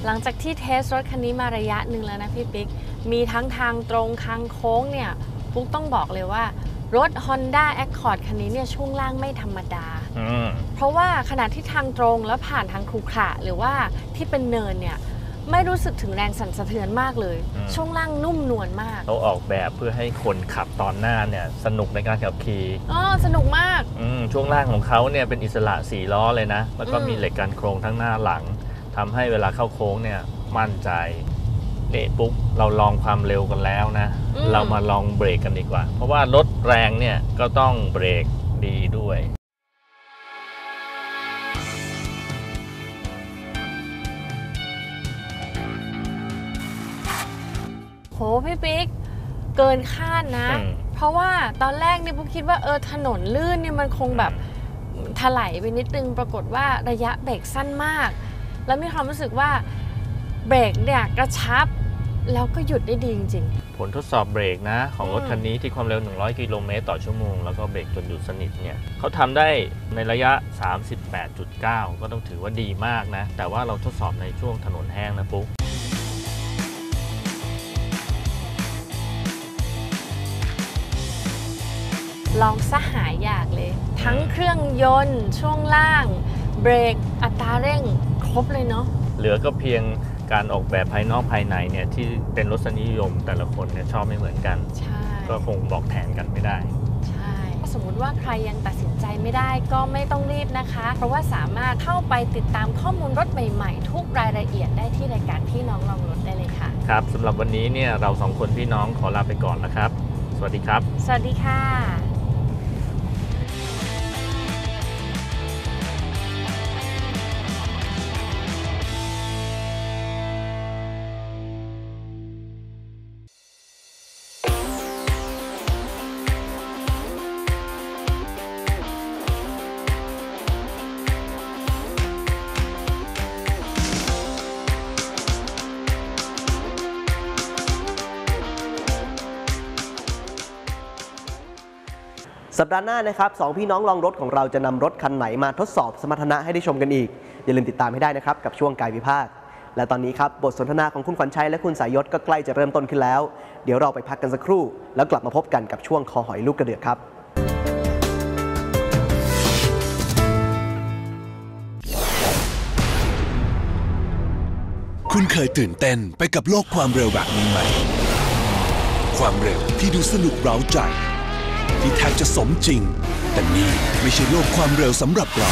หลังจากที่เทสรถคันนี้มาระยะหนึ่งแล้วนะพี่ปิ๊กมีทั้งทางตรงทางโค้งเนี่ยปุ๊กต้องบอกเลยว่ารถ Honda Accord คันนี้เนี่ยช่วงล่างไม่ธรรมดาเพราะว่าขณะที่ทางตรงแล้วผ่านทางขรุขระหรือว่าที่เป็นเนินเนี่ยไม่รู้สึกถึงแรงสั่นสะเทือนมากเลยช่วงล่างนุ่มนวลมากเขาออกแบบเพื่อให้คนขับตอนหน้าเนี่ยสนุกในการขับขี่อ๋อสนุกมากช่วงล่างของเขาเนี่ยเป็นอิสระสี่ล้อเลยนะแล้วก็มีเหล็กกันโครงทั้งหน้าหลังทำให้เวลาเข้าโค้งเนี่ยมั่นใจนี่ปุ๊บเราลองความเร็วกันแล้วนะเรามาลองเบรกกันดีกว่าเพราะว่ารถแรงเนี่ยก็ต้องเบรกดีด้วยโหพี่ปิ๊กเกินคาดนะเพราะว่าตอนแรกเนี่ยปุ๊กคิดว่าเออถนนลื่นเนี่ยมันคงแบบถลายไปนิดนึงปรากฏว่าระยะเบรกสั้นมากแล้วมีความรู้สึกว่าเบรกเนี่ยกระชับแล้วก็หยุดได้ดีจริงๆผลทดสอบเบรกนะของรถคันนี้ที่ความเร็วหนึ่งร้อยกิโลเมตรต่อชั่วโมงแล้วก็เบรกจนหยุดสนิทเนี่ยเขาทำได้ในระยะ สามสิบแปดจุดเก้า ก็ต้องถือว่าดีมากนะแต่ว่าเราทดสอบในช่วงถนนแห้งนะปุ๊กลองซะหายอยากเลยทั้งเครื่องยนต์ช่วงล่างเบรกอัตราเร่งครบเลยเนาะเหลือก็เพียงการออกแบบภายนอกภายในเนี่ยที่เป็นรสนิยมแต่ละคนเนี่ยชอบไม่เหมือนกันใช่ก็คงบอกแทนกันไม่ได้ใช่สมมุติว่าใครยังตัดสินใจไม่ได้ก็ไม่ต้องรีบนะคะเพราะว่าสามารถเข้าไปติดตามข้อมูลรถใหม่ๆทุกรายละเอียดได้ที่รายการพี่น้องลองรถได้เลยค่ะครับสำหรับวันนี้เนี่ยเราสองคนพี่น้องขอลาไปก่อนนะครับสวัสดีครับสวัสดีค่ะสัปดาห์หน้านะครับสองพี่น้องลองรถของเราจะนำรถคันไหนมาทดสอบสมรรถนะให้ได้ชมกันอีกอย่าลืมติดตามให้ได้นะครับกับช่วงกายวิภาคและตอนนี้ครับบทสนทนาของคุณขวัญชัยและคุณสายยศก็ใกล้จะเริ่มต้นขึ้นแล้วเดี๋ยวเราไปพักกันสักครู่แล้วกลับมาพบกันกับช่วงคอหอยลูกกระเดือกครับคุณเคยตื่นเต้นไปกับโลกความเร็วแบบนี้ไหมความเร็วที่ดูสนุกเร้าใจที่แทบจะสมจริงแต่นี่ไม่ใช่โลกความเร็วสำหรับเรา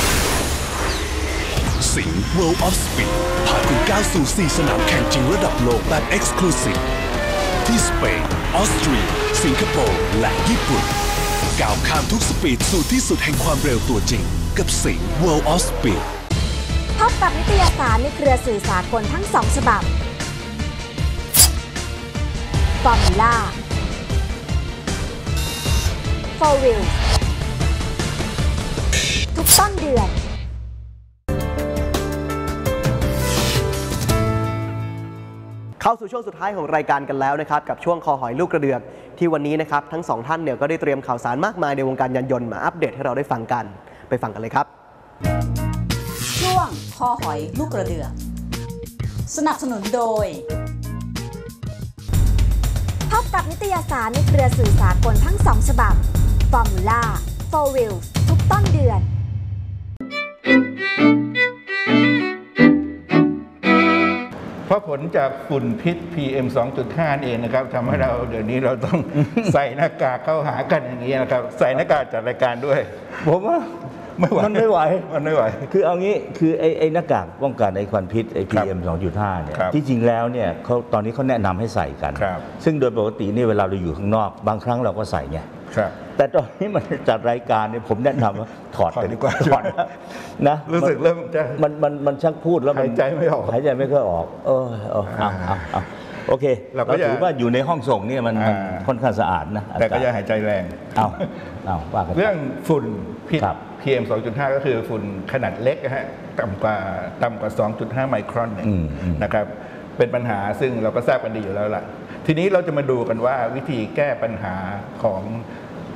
สิงห์ World of Speed พาคุณก้าวสู่สี่สนามแข่งจริงระดับโลกแบบ Exclusive ที่สเปนออสเตรียสิงคโปร์และญี่ปุ่นก้าวข้ามทุกสปีดสู่ที่สุดแห่งความเร็วตัวจริงกับสิงห์ World of Speed พบกับนิตยสารในเครือสื่อสากลทั้งสองฉบับ Formulaโฟร์ วีล ทุกต้นเดือนเข้าสู่ช่วงสุดท้ายของรายการกันแล้วนะครับกับช่วงคอหอยลูกกระเดือกที่วันนี้นะครับทั้งสองท่านเนี่ยก็ได้เตรียมข่าวสารมากมายในวงการยานยนต์มาอัปเดตให้เราได้ฟังกันไปฟังกันเลยครับช่วงคอหอยลูกกระเดือกสนับสนุนโดยพบกับนิตยสารในเครือสื่อสากลทั้งสองฉบับ Formula โฟร์ วีล ทุกต้นเดือนเพราะผลจากฝุ่นพิษ พี เอ็ม สองจุดห้า เองนะครับทำให้เราเดี๋ยวนี้เราต้อง ใส่หน้ากากเข้าหากันอย่างนี้นะครับใส่หน้ากากจัดรายการด้วยผมว่าไม่ไหวมันไม่ไหวมันไม่ไหวคือเอางี้คือไอ้ไอ้หน้ากากป้องกันไอ้ควันพิษไอ้ พี เอ็ม สองจุดห้า เนี่ยที่จริงแล้วเนี่ยเขาตอนนี้เขาแนะนำให้ใส่กันซึ่งโดยปกตินี่เวลาเราอยู่ข้างนอกบางครั้งเราก็ใส่ไงแต่ตอนนี้มันจัดรายการเนี่ยผมแนะนำว่าถอดไปดีกว่าถอดนะรู้สึกเริ่มจะมันมันมันชักพูดแล้วหายใจไม่ออกหายใจไม่ค่อยออกเออเออเอาเอาเอาโอเคเราถือว่าอยู่ในห้องส่งเนี่ยมันค่อนข้างสะอาดนะแต่ก็อย่าหายใจแรงเอาเอาว่ากันเรื่องฝุ่นพิษ พี เอ็ม สองจุดห้า ก็คือฝุ่นขนาดเล็กนะฮะต่ำกว่าต่ำกว่า สองจุดห้า ไมครอนนะครับเป็นปัญหาซึ่งเราก็ทราบกันดีอยู่แล้วล่ะทีนี้เราจะมาดูกันว่าวิธีแก้ปัญหาของ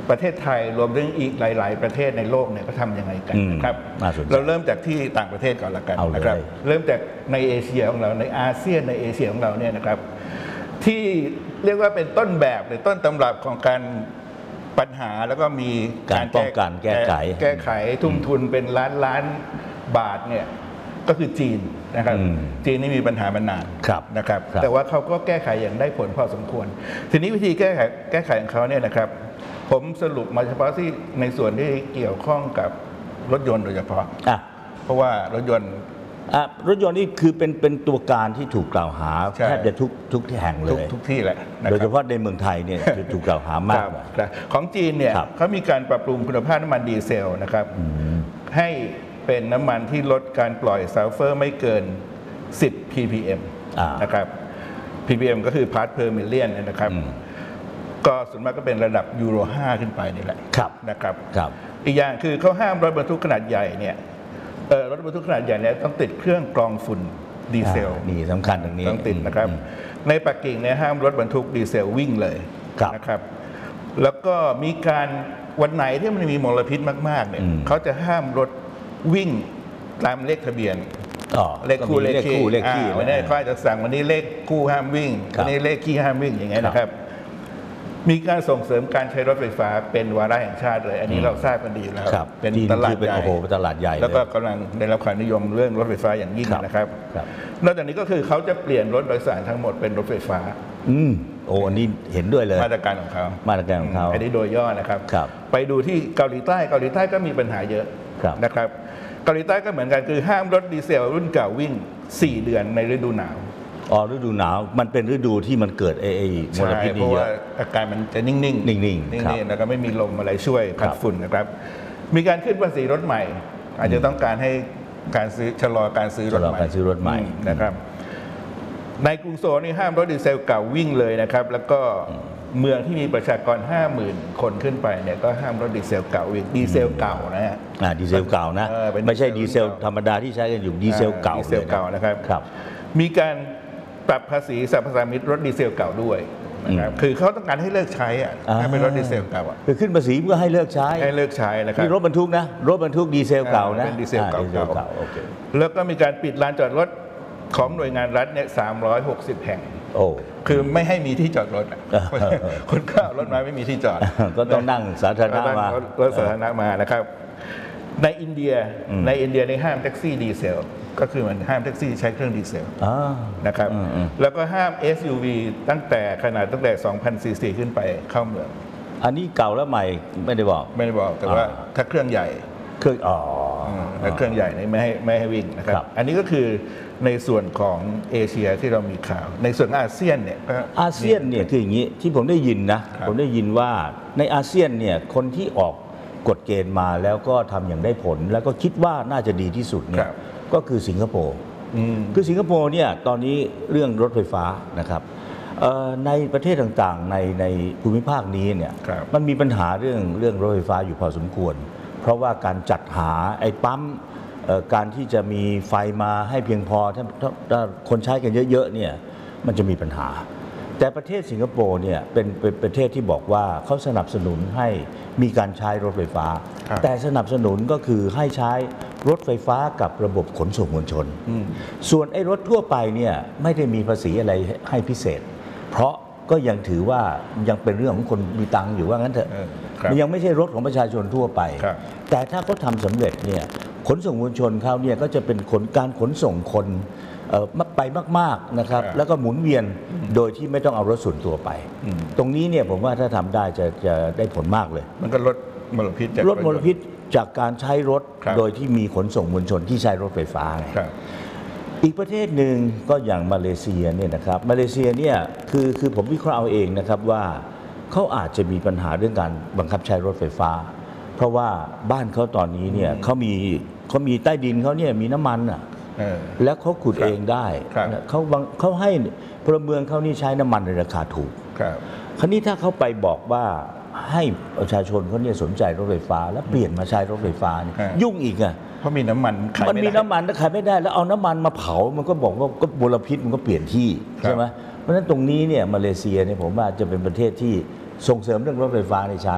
ประเทศไทยรวมถึงอีกหลาย ๆ ประเทศในโลกเนี่ยก็ทำยังไงกันนะครับน่าสนใจเราเริ่มจากที่ต่างประเทศก่อนละกันเอาเลยนะครับเริ่มจากในเอเชียของเราในอาเซียนในเอเชียของเราเนี่ยนะครับที่เรียกว่าเป็นต้นแบบหรือต้นตำรับของการปัญหาแล้วก็มีการป้องกันแก้ไขแก้ไขทุ่มทุนเป็นล้านล้านบาทเนี่ยก็คือจีนนะครับจีนนี่มีปัญหามานานนะครับแต่ว่าเขาก็แก้ไขอย่างได้ผลพอสมควรทีนี้วิธีแก้ไขแก้ไขของเขาเนี่ยนะครับผมสรุปมาเฉพาะที่ในส่วนที่เกี่ยวข้องกับรถยนต์โดยเฉพาะเพราะว่ารถยนต์รถยนต์นี่คือเป็นเป็นตัวการที่ถูกกล่าวหาแทบจะทุกทุกที่แห่งเลยทุกที่แหละโดยเฉพาะในเมืองไทยเนี่ยถูกกล่าวหามากของจีนเนี่ยเขามีการปรับปรุงคุณภาพน้ำมันดีเซลนะครับให้เป็นน้ำมันที่ลดการปล่อยซัลเฟอร์ไม่เกินสิบ พี พี เอ็ม นะครับ พี พี เอ็ม ก็คือ part per million นะครับก็ส่วนมากก็เป็นระดับยูโรห้าขึ้นไปนี่แหละนะครับอีกอย่างคือเขาห้ามรถบรรทุกขนาดใหญ่เนี่ยรถบรรทุกขนาดใหญ่เนี่ยต้องติดเครื่องกรองฝุ่นดีเซลนี่สำคัญตรงนี้ต้องติดนะครับในปักกิ่งเนี่ยห้ามรถบรรทุกดีเซลวิ่งเลยนะครับแล้วก็มีการวันไหนที่มันมีมลพิษมากๆเนี่ยเขาจะห้ามรถวิ่งตามเลขทะเบียนเลขคู่เลขคี่วันนี้เขาจะสั่งวันนี้เลขคู่ห้ามวิ่งวันนี้เลขคี่ห้ามวิ่งอย่างเงี้ยนะครับมีการส่งเสริมการใช้รถไฟฟ้าเป็นวาระแห่งชาติเลยอันนี้เราทราบกันดีแล้วเป็นตลาดใหญ่ตลาดใหญ่แล้วก็กำลังได้รับความนิยมเรื่องรถไฟฟ้าอย่างยิ่งนะครับนอกจากนี้ก็คือเขาจะเปลี่ยนรถโดยสารทั้งหมดเป็นรถไฟฟ้าอืมโอ้อันนี้เห็นด้วยเลยมาตรการของเขามาตรการของเขาอันนี้โดยย่อนะครับไปดูที่เกาหลีใต้เกาหลีใต้ก็มีปัญหาเยอะนะครับเกาหลีใต้ก็เหมือนกันคือห้ามรถดีเซลรุ่นเก่าวิ่งสี่เดือนในฤดูหนาวอ๋อฤดูหนาวมันเป็นฤดูที่มันเกิดไอ้มลพิษนี่เยอะเพราะว่าอากาศมันจะนิ่งๆนิ่งๆนิ่งๆแล้วก็ไม่มีลมอะไรช่วยขัดฝุ่นนะครับมีการขึ้นภาษีรถใหม่อาจจะต้องการให้การซื้อชะลอการซื้อรถใหม่การซื้อรถใหม่นะครับในกรุงโซลนี่ห้ามรถดีเซลเก่าวิ่งเลยนะครับแล้วก็เมืองที่มีประชากร ห้าหมื่น คนขึ้นไปเนี่ยก็ห้ามรถดีเซลเก่าวิ่งดีเซลเก่านะฮะอ่าดีเซลเก่านะไม่ใช่ดีเซลธรรมดาที่ใช้กันอยู่ดีเซลเก่าดีเซลเก่านะครับครับมีการปรับภาษีสรรพสามิตรถดีเซลเก่าด้วยนะครับคือเขาต้องการให้เลิกใช้อ่ะให้เป็นรถดีเซลเก่าอ่ะคือขึ้นภาษีเพื่อให้เลิกใช้ให้เลิกใช้นะครับนี่รถบรรทุกนะรถบรรทุกดีเซลเก่านะเป็นดีเซลเก่าแล้วก็มีการปิดลานจอดรถของหน่วยงานรัฐเนี่ยสามร้อยหกสิบแห่งโอ้คือไม่ให้มีที่จอดรถคนข้าวรถมาไม่มีที่จอดก็ต้องนั่งสาธารณะมารถสาธารณะมานะครับในอินเดียในอินเดียในห้ามแท็กซี่ดีเซลก็คือมันห้ามแท็กซี่ใช้เครื่องดีเซลนะครับแล้วก็ห้าม เอส ยู วี ตั้งแต่ขนาดตั้งแต่ สองพัน ซี ซี ขึ้นไปเข้าเมืองอันนี้เก่าแล้วใหม่ไม่ได้บอกไม่ได้บอกแต่ว่าถ้าเครื่องใหญ่เครื่องอ๋อถ้าเครื่องใหญ่นี่ไม่ให้ไม่ให้วิ่งนะครับอันนี้ก็คือในส่วนของเอเชียที่เรามีข่าวในส่วนอาเซียนเนี่ยอาเซียนเนี่ยคืออย่างนี้ที่ผมได้ยินนะผมได้ยินว่าในอาเซียนเนี่ยคนที่ออกกฎเกณฑ์มาแล้วก็ทำอย่างได้ผลแล้วก็คิดว่าน่าจะดีที่สุดเนี่ยก็คือสิงคโปร์คือสิงคโปร์เนี่ยตอนนี้เรื่องรถไฟฟ้านะครับในประเทศต่างๆในในภูมิภาคนี้เนี่ยมันมีปัญหาเรื่องเรื่องรถไฟฟ้าอยู่พอสมควรเพราะว่าการจัดหาไอ้ปั๊มการที่จะมีไฟมาให้เพียงพอถ้าถ้าคนใช้กันเยอะๆเนี่ยมันจะมีปัญหาแต่ประเทศสิงคโปร์เนี่ยเป็นเป็นประเทศที่บอกว่าเขาสนับสนุนให้มีการใช้รถไฟฟ้าแต่สนับสนุนก็คือให้ใช้รถไฟฟ้ากับระบบขนส่งมวลชนส่วนไอ้รถทั่วไปเนี่ยไม่ได้มีภาษีอะไรให้พิเศษเพราะก็ยังถือว่ายังเป็นเรื่องของคนมีตังค์อยู่ว่างั้นเถอะมันยังไม่ใช่รถของประชาชนทั่วไปแต่ถ้าเขาทำสำเร็จเนี่ยขนส่งมวลชนเขาเนี่ยก็จะเป็นขนการขนส่งคนไปมากๆนะครับแล้วก็หมุนเวียนโดยที่ไม่ต้องเอารถส่วนตัวไปตรงนี้เนี่ยผมว่าถ้าทำได้จะจะได้ผลมากเลยมันก็ลดมลพิษลดมลพิษจากการใช้รถโดยที่มีขนส่งมวลชนที่ใช้รถไฟฟ้าไงอีกประเทศหนึ่งก็อย่างมาเลเซียเนี่ยนะครับมาเลเซียเนี่ยคือคือผมวิเคราะห์เอาเองนะครับว่าเขาอาจจะมีปัญหาเรื่องการบังคับใช้รถไฟฟ้าเพราะว่าบ้านเขาตอนนี้เนี่ยเขามีเขามีใต้ดินเขาเนี่ยมีน้ำมันอ่ะแล้วเขาขุดเองได้เขาเขาให้พลเมืองเขานี่ใช้น้ำมันในราคาถูกคราวนี้ถ้าเขาไปบอกว่าให้ประชาชนเขาเนี่ยสนใจรถไฟฟ้าแล้วเปลี่ยนมาใช้รถไฟฟ้ายุ่งอีกอ่ะเพราะมีน้ำมันมันมีน้ำมันถ้าขายไม่ได้แล้วเอาน้ำมันมาเผามันก็บอกว่าก็มลพิษมันก็เปลี่ยนที่ใช่ไหมเพราะฉะนั้นตรงนี้เนี่ยมาเลเซียเนี่ยผมว่าจะเป็นประเทศที่ส่งเสริมเรื่องรถไฟฟ้าในช้าหน่อย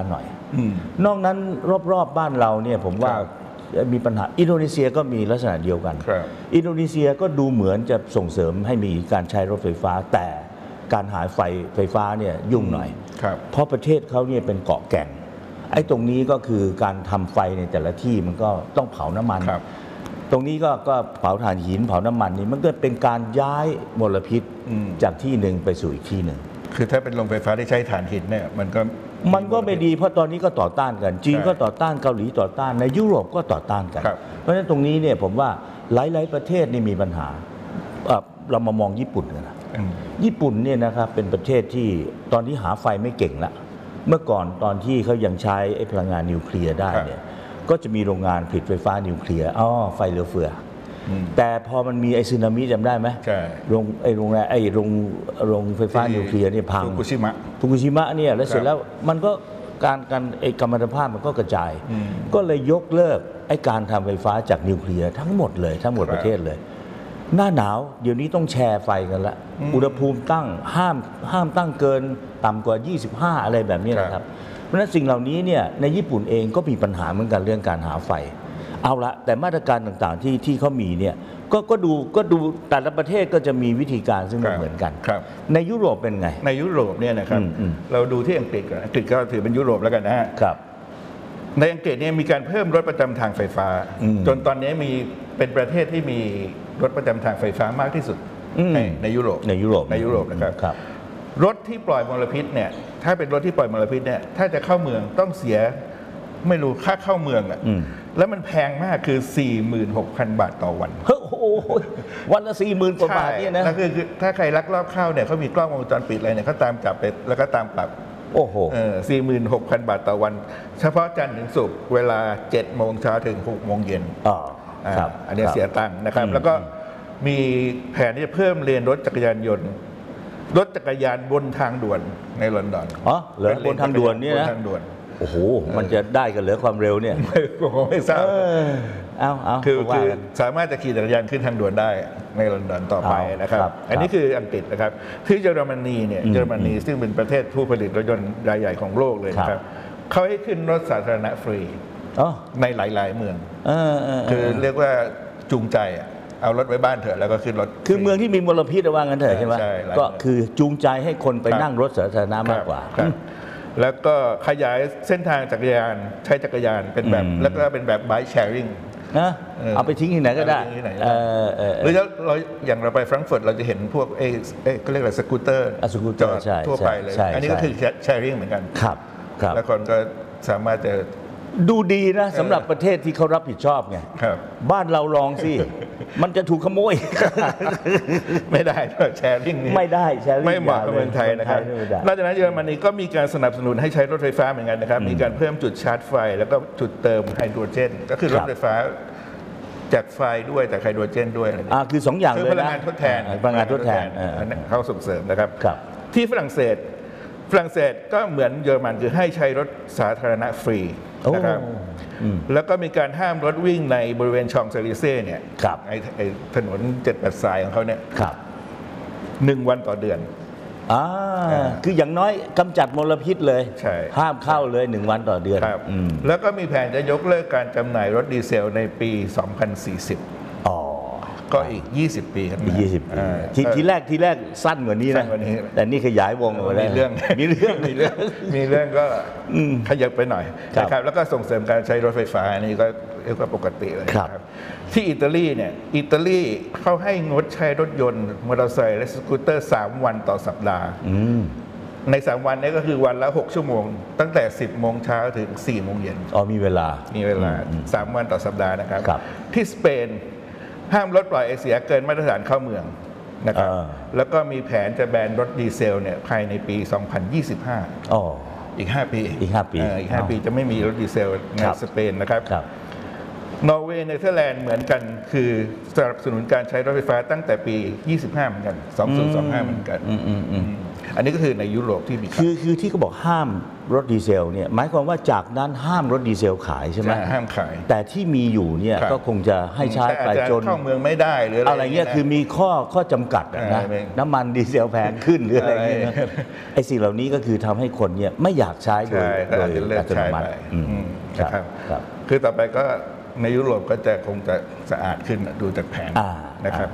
นอกนั้นรอบๆบ้านเราเนี่ยผมว่ามีปัญหาอินโดนีเซียก็มีลักษณะเดียวกันอินโดนีเซียก็ดูเหมือนจะส่งเสริมให้มีการใช้รถไฟฟ้าแต่การหาไฟไฟฟ้าเนี่ยยุ่งหน่อยเพราะประเทศเขาเนี่ยเป็นเกาะแก่งไอ้ตรงนี้ก็คือการทำไฟในแต่ละที่มันก็ต้องเผาน้ำมันตรงนี้ก็ก็เผาถ่านหินเผาน้ำมันนี่มันก็เป็นการย้ายมลพิษจากที่หนึ่งไปสู่อีกที่หนึ่งคือถ้าเป็นโรงไฟฟ้าที่ใช้ถ่านหินเนี่ยมันก็มันก็ไม่ดีเพราะตอนนี้ก็ต่อต้านกันจีนก็ต่อต้านเกาหลีต่อต้านในยุโรปก็ต่อต้านกันเพราะฉะนั้นตรงนี้เนี่ยผมว่าหลายๆประเทศนี่มีปัญหาเรามามองญี่ปุ่นกันนะญี่ปุ่นเนี่ยนะครับเป็นประเทศที่ตอนนี้หาไฟไม่เก่งละเมื่อก่อนตอนที่เขายังใช้พลังงานนิวเคลียร์ได้เนี่ยก็จะมีโรงงานผลิตไฟฟ้านิวเคลียร์อ๋อไฟเหลือเฟือแต่พอมันมีไอซึนามิจำได้ไหมใช่โรงไอโรงแรมไอโรงโรงไฟฟ้านิวเคลียร์เนี่ยพังฟุกุชิมะฟุกุชิมะเนี่ยแล้วเสร็จแล้วมันก็การการไอกัมมันตภาพมันก็กระจายก็เลยยกเลิกไอการทำไฟฟ้าจากนิวเคลียร์ทั้งหมดเลยทั้งหมดประเทศเลยหน้าหนาวเดี๋ยวนี้ต้องแชร์ไฟกันละอุณหภูมิตั้งห้ามห้ามตั้งเกินต่ำกว่ายี่สิบห้าอะไรแบบนี้นะครับเพราะฉะนั้นสิ่งเหล่านี้เนี่ยในญี่ปุ่นเองก็มีปัญหาเหมือนกันเรื่องการหาไฟเอาละแต่มาตรการต่างๆที่ที่เขามีเนี่ยก็ก็ดูก็ดูแต่ละประเทศก็จะมีวิธีการซึ่งไม่เหมือนกันในยุโรปเป็นไงในยุโรปเนี่ยนะครับเราดูที่อังกฤษก่อนอังกฤษก็ถือเป็นยุโรปแล้วกันนะฮะในอังกฤษเนี่ยมีการเพิ่มรถประจำทางไฟฟ้าจนตอนนี้มีเป็นประเทศที่มีรถประจำทางไฟฟ้ามากที่สุดในในยุโรปในยุโรปในยุโรปนะครับรถที่ปล่อยมลพิษเนี่ยถ้าเป็นรถที่ปล่อยมลพิษเนี่ยถ้าจะเข้าเมืองต้องเสียไม่รู้ค่าเข้าเมืองอ่ะแล้วมันแพงมากคือ สี่หมื่นหกพัน บาทต่อวันโอ้โหวันละ สี่หมื่น กว่าบาทเนี่ยนะแล้วคือถ้าใครลักลอบเข้าเนี่ยเขามีกล้องวงจรปิดอะไรเนี่ยเขาตามจับไปแล้วก็ตามปรับโอ้โหเออ สี่หมื่นหกพัน บาทต่อวันเฉพาะจันทร์ถึงศุกร์เวลา เจ็ดโมงเช้าถึง หกโมงเย็นอ๋อครับอันนี้เสียตังค์นะครับแล้วก็มีแผนที่จะเพิ่มเลนรถจักรยานยนต์รถจักรยานบนทางด่วนในลอนดอนอ๋อเหรอบนทางด่วนนี่นะโอ้โหมันจะได้กันเหลือความเร็วเนี่ยไม่ทราบเอาเอาคือคือสามารถจะขี่จักรยานขึ้นทางด่วนได้ในลอนดอนต่อไปนะครับอันนี้คืออังกฤษนะครับที่เยอรมนีเนี่ยเยอรมนีซึ่งเป็นประเทศผู้ผลิตรถยนต์รายใหญ่ของโลกเลยนะครับเขาให้ขึ้นรถสาธารณะฟรีในหลายๆเมืองคือเรียกว่าจูงใจเอารถไว้บ้านเถอะแล้วก็ขึ้นรถคือเมืองที่มีมลพิษว่างั้นเถอะใช่ไหมก็คือจูงใจให้คนไปนั่งรถสาธารณะมากกว่าแล้วก็ขยายเส้นทางจักรยานใช้จักรยานเป็นแบบแล้วก็เป็นแบบไบค์แชร์ริ่งนะเอาไปทิ้งที่ไหนก็ได้หรือเราอย่างเราไปแฟรงก์เฟิร์ตเราจะเห็นพวกเอ้เอ้ก็เรียกอะไรสกูตเตอร์จอดทั่วไปเลยอันนี้ก็คือแชร์ริ่งเหมือนกันครับแล้วคนก็สามารถจะดูดีนะสำหรับประเทศที่เขารับผิดชอบไงบ้านเราลองสิมันจะถูกขโมยไม่ได้แชร์ริ่งนี้ไม่ได้แชร์ริ่งไม่เหมาะกับเมืองไทยนะครับนอกจากนั้นเยอรมนีก็มีการสนับสนุนให้ใช้รถไฟฟ้าเหมือนกันนะครับมีการเพิ่มจุดชาร์จไฟแล้วก็จุดเติมไฮโดรเจนก็คือรถไฟฟ้าจากไฟด้วยจากไฮโดรเจนด้วยอ่าคือสองอย่างเลยนะพลังงานทดแทนพลังงานทดแทนเขาส่งเสริมนะครับที่ฝรั่งเศสฝรั่งเศสก็เหมือนเยอรมันคือให้ใช้รถสาธารณะฟรีนะครับแล้วก็มีการห้ามรถวิ่งในบริเวณชองเซลิเซ่เนี่ยไอ้ไอ้ถนนเจ็ดแปดสายของเขาเนี่ยหนึ่งวันต่อเดือนอ่าคืออย่างน้อยกำจัดมลพิษเลยใช่ห้ามเข้าเลยหนึ่งวันต่อเดือนแล้วก็มีแผนจะยกเลิกการจำหน่ายรถดีเซลในปีสองพันสี่สิบอ๋อก็อีกยี่สิบปีครับอีกยี่สิบปีทีทีแรกทีแรกสั้นกว่านี้นะแต่นี่ขยายวงไปแล้วมีเรื่องมีเรื่องมีเรื่องมีเรื่องก็ขยับไปหน่อยนะครับแล้วก็ส่งเสริมการใช้รถไฟฟ้าอันนี้ก็เรียกว่าปกติเลยครับที่อิตาลีเนี่ยอิตาลีเขาให้งดใช้รถยนต์มอเตอร์ไซค์และสกูตเตอร์สามวันต่อสัปดาห์ในสามวันนี้ก็คือวันละหกชั่วโมงตั้งแต่สิบโมงเช้าถึงสี่โมงเย็นอ๋อมีเวลามีเวลาสามวันต่อสัปดาห์นะครับที่สเปนห้ามรถปล่อยไอเสียเกินมาตรฐานเข้าเมืองนะครับแล้วก็มีแผนจะแบนรถดีเซลเนี่ยภายในปีสองพันยี่สิบห้าอ๋ออีกห้าปีอีกห้าปีอีกห้าปีจะไม่มีรถดีเซลในสเปนนะครับนอร์เวย์เนเธอร์แลนด์เหมือนกันคือสนับสนุนการใช้รถไฟฟ้าตั้งแต่ปียี่สิบห้าเหมือนกันสองพันยี่สิบห้าเหมือนกันอันนี้ก็คือในยุโรปที่มีคือคือที่เขาบอกห้ามรถดีเซลเนี่ยหมายความว่าจากนั้นห้ามรถดีเซลขายใช่ไหมห้ามขายแต่ที่มีอยู่เนี่ยก็คงจะให้ใช้ไปจนเข้าเมืองไม่ได้หรืออะไรเงี้ยคือมีข้อข้อจำกัดนะน้ำมันดีเซลแพงขึ้นหรืออะไรเงี้ยไอ้สิ่งเหล่านี้ก็คือทำให้คนเนี่ยไม่อยากใช้โดยโดยอัตโนมัติครับคือต่อไปก็ในยุโรปก็จะคงจะสะอาดขึ้นดูจากแผนนะครับ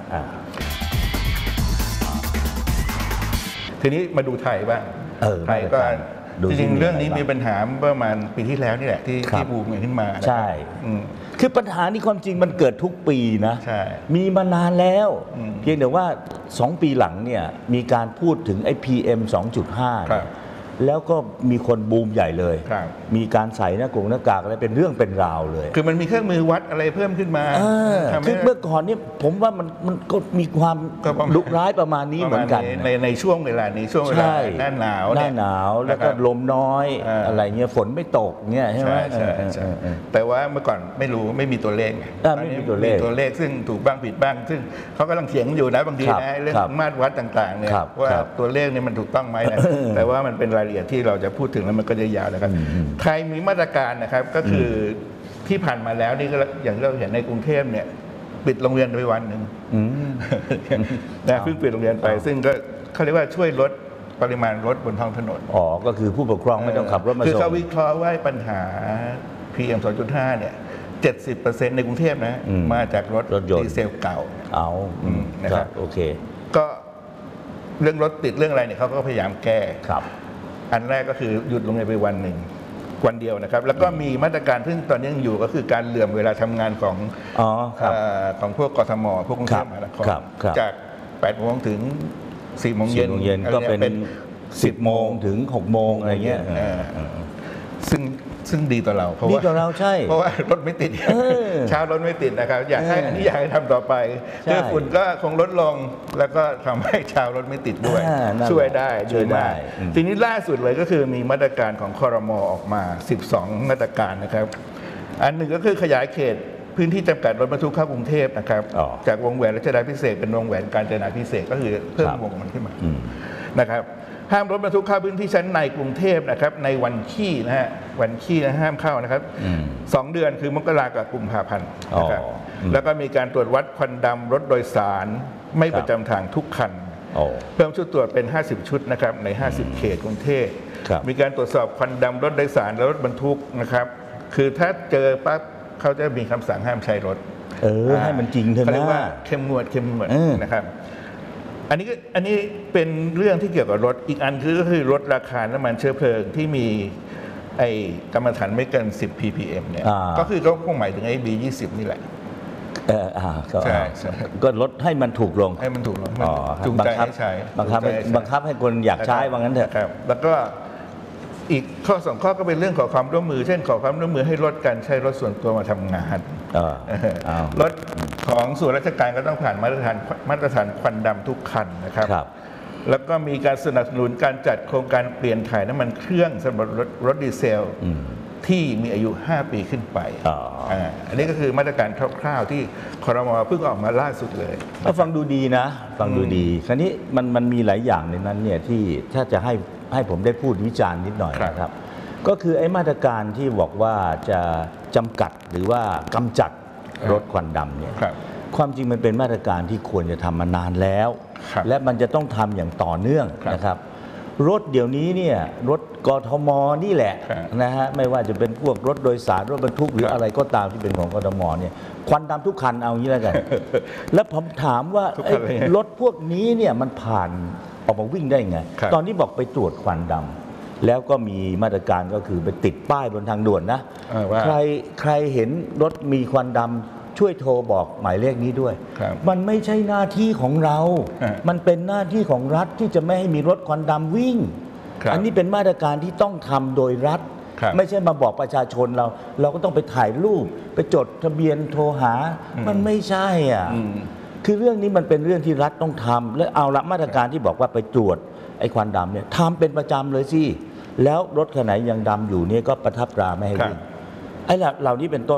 ทีนี้มาดูไทยบ้างไทยก็จริงๆเรื่องนี้มีปัญหาประมาณปีที่แล้วนี่แหละที่ที่บูมขึ้นมาใช่คือปัญหานี้ความจริงมันเกิดทุกปีนะมีมานานแล้วเพียงแต่ว่าสองปีหลังเนี่ยมีการพูดถึงไอ้ พี เอ็ม สองจุดห้า แล้วก็มีคนบูมใหญ่เลยมีการใส่หน้ากงหน้ากากอะไรเป็นเรื่องเป็นราวเลยคือมันมีเครื่องมือวัดอะไรเพิ่มขึ้นมาคือเมื่อก่อนเนี่ยผมว่ามันมันก็มีความดุร้ายประมาณนี้เหมือนกันในในช่วงเวลานี้ช่วงเวลาหน้าหนาวหน้าหนาวแล้วก็ลมน้อยอะไรเงี้ยฝนไม่ตกเงี้ยใช่ไหมแต่ว่าเมื่อก่อนไม่รู้ไม่มีตัวเลขไม่มีตัวเลขตัวเลขซึ่งถูกบ้างผิดบ้างซึ่งเขากำลังเถียงอยู่นะบางทีนะเรื่องมาตรวัดต่างๆเนี่ยว่าตัวเลขเนี่ยมันถูกต้องไหมนะแต่ว่ามันเป็นรายละเอียดที่เราจะพูดถึงแล้วมันก็จะยาวแล้วกันไทยมีมาตรการนะครับก็คือที่ผ่านมาแล้วนี่ก็อย่างที่เราเห็นในกรุงเทพเนี่ยปิดโรงเรียนไปวันหนึ่งนะเพิ่งปิดโรงเรียนไปซึ่งก็เขาเรียกว่าช่วยลดปริมาณรถบนท้องถนนอ๋อก็คือผู้ปกครองไม่ต้องขับรถมาส่งคือเขาวิเคราะห์ว่าปัญหา พี เอ็ม สองจุดห้า เนี่ย เจ็ดสิบเปอร์เซ็นต์ ในกรุงเทพนะมาจากรถดีเซลเก่าเอานะครับโอเคก็เรื่องรถติดเรื่องอะไรเนี่ยเขาก็พยายามแก้ครับอันแรกก็คือหยุดโรงเรียนไปวันหนึ่งวันเดียวนะครับแล้วก็มีมาตรการซึ่งตอนนี้ยังอยู่ก็คือการเหลื่อมเวลาทำงานของอ๋อของพวกกทมพวกกรุงเทพมหานครจากแปดโมงถึงสี่โมงเย็นก็เป็นสิบโมงถึงหกโมงอะไรเงี้ยซึ่งซึ่งดีต่อเราเพราะว่าดีต่อเราใช่เพราะว่ารถไม่ติดเช้ารถไม่ติดนะครับอยากให้อันนี้อยากให้ทำต่อไปคือฝุ่นก็คงลดลงแล้วก็ทำให้เช้ารถไม่ติดด้วยช่วยได้ช่วยได้ทีนี้ล่าสุดเลยก็คือมีมาตรการของครม.ออกมาสิบสองมาตรการนะครับอันหนึ่งก็คือขยายเขตพื้นที่จำกัดรถบรรทุกเข้ากรุงเทพนะครับจากวงแหวนรัชดาภิเษกเป็นวงแหวนกาญจนาภิเษกก็คือเพิ่มวงมันขึ้นมานะครับห้ามรถบรรทุกเข้าพื้นที่ชั้นในกรุงเทพนะครับในวันขี้นะฮะวันขี้นะห้ามเข้านะครับสองเดือนคือมกรากับกุมภาพันธ์นะครับแล้วก็มีการตรวจวัดควันดำรถโดยสารไม่ประจำทางทุกคันเพิ่มชุดตรวจเป็นห้าสิบชุดนะครับในห้าสิบเขตกรุงเทพมีการตรวจสอบควันดำรถโดยสารและรถบรรทุกนะครับคือถ้าเจอปั๊บเขาจะมีคำสั่งห้ามใช้รถเออให้มันจริงเถอะนะเรียกว่าเข้มงวดเข้มงวดนะครับอันนี้อันนี้เป็นเรื่องที่เกี่ยวกับรถอีกอันคือก็คือลดราคาน้ำมันเชื้อเพลิงที่มีไอ้กรรมฐานไม่เกินสิบ พี พี เอ็ม เนี่ยก็คือก็คงหมายถึงไอ้ บี ยี่สิบ นี่แหละเอออ่าก็ก็ลดให้มันถูกลงให้มันถูกลงจูงใจให้ใช้บังคับบังคับให้คนอยากใช้ว่างั้นเถอะครับแล้วก็อีกข้อสองข้อก็เป็นเรื่องขอความร่วมมือเช่นขอความร่วมมือให้ลดการใช้รถส่วนตัวมาทำงานรถของส่วนราชการก็ต้องผ่านมาตรฐานมาตรฐานควันดำทุกคันนะครับแล้วก็มีการสนับสนุนการจัดโครงการเปลี่ยนถ่ายน้ำมันเครื่องสำหรับรถรถดีเซลที่มีอายุห้าปีขึ้นไปอันนี้ก็คือมาตรการคร่าวๆที่ครม.เพิ่งออกมาล่าสุดเลยก็ฟังดูดีนะฟังดูดีคราวนี้มันมันมีหลายอย่างในนั้นเนี่ยที่ถ้าจะให้ให้ผมได้พูดวิจารณ์นิดหน่อยนะครับก็คือไอ้มาตรการที่บอกว่าจะจำกัดหรือว่ากำจัดรถควันดำเนี่ยความจริงมันเป็นมาตรการที่ควรจะทำมานานแล้วและมันจะต้องทำอย่างต่อเนื่องนะครับรถเดี๋ยวนี้เนี่ยรถกทม.นี่แหละนะฮะไม่ว่าจะเป็นพวกรถโดยสารรถบรรทุกหรืออะไรก็ตามที่เป็นของกทม.เนี่ยควันดำทุกคันเอางี้แล้วกันแล้วผมถามว่ารถพวกนี้เนี่ยมันผ่านออกมาวิ่งได้ไงตอนนี้บอกไปตรวจควันดำแล้วก็มีมาตรการก็คือไปติดป้ายบนทางด่วนนะใครใครเห็นรถมีควันดำช่วยโทรบอกหมายเลขนี้ด้วยมันไม่ใช่หน้าที่ของเรา มันเป็นหน้าที่ของรัฐที่จะไม่ให้มีรถควันดำวิ่งอันนี้เป็นมาตรการที่ต้องทำโดยรัฐไม่ใช่มาบอกประชาชนเราเราก็ต้องไปถ่ายรูปไปจดทะเบียนโทรหามันไม่ใช่อ่ะคือเรื่องนี้มันเป็นเรื่องที่รัฐต้องทำและเอาละมาตรการที่บอกว่าไปตรวจไอ้ควันดำเนี่ยทำเป็นประจำเลยสิแล้วรถคันไหนยังดำอยู่เนี่ยก็ประทับตราไม่ให้วิ่งไอ้เหล่านี้เป็นต้น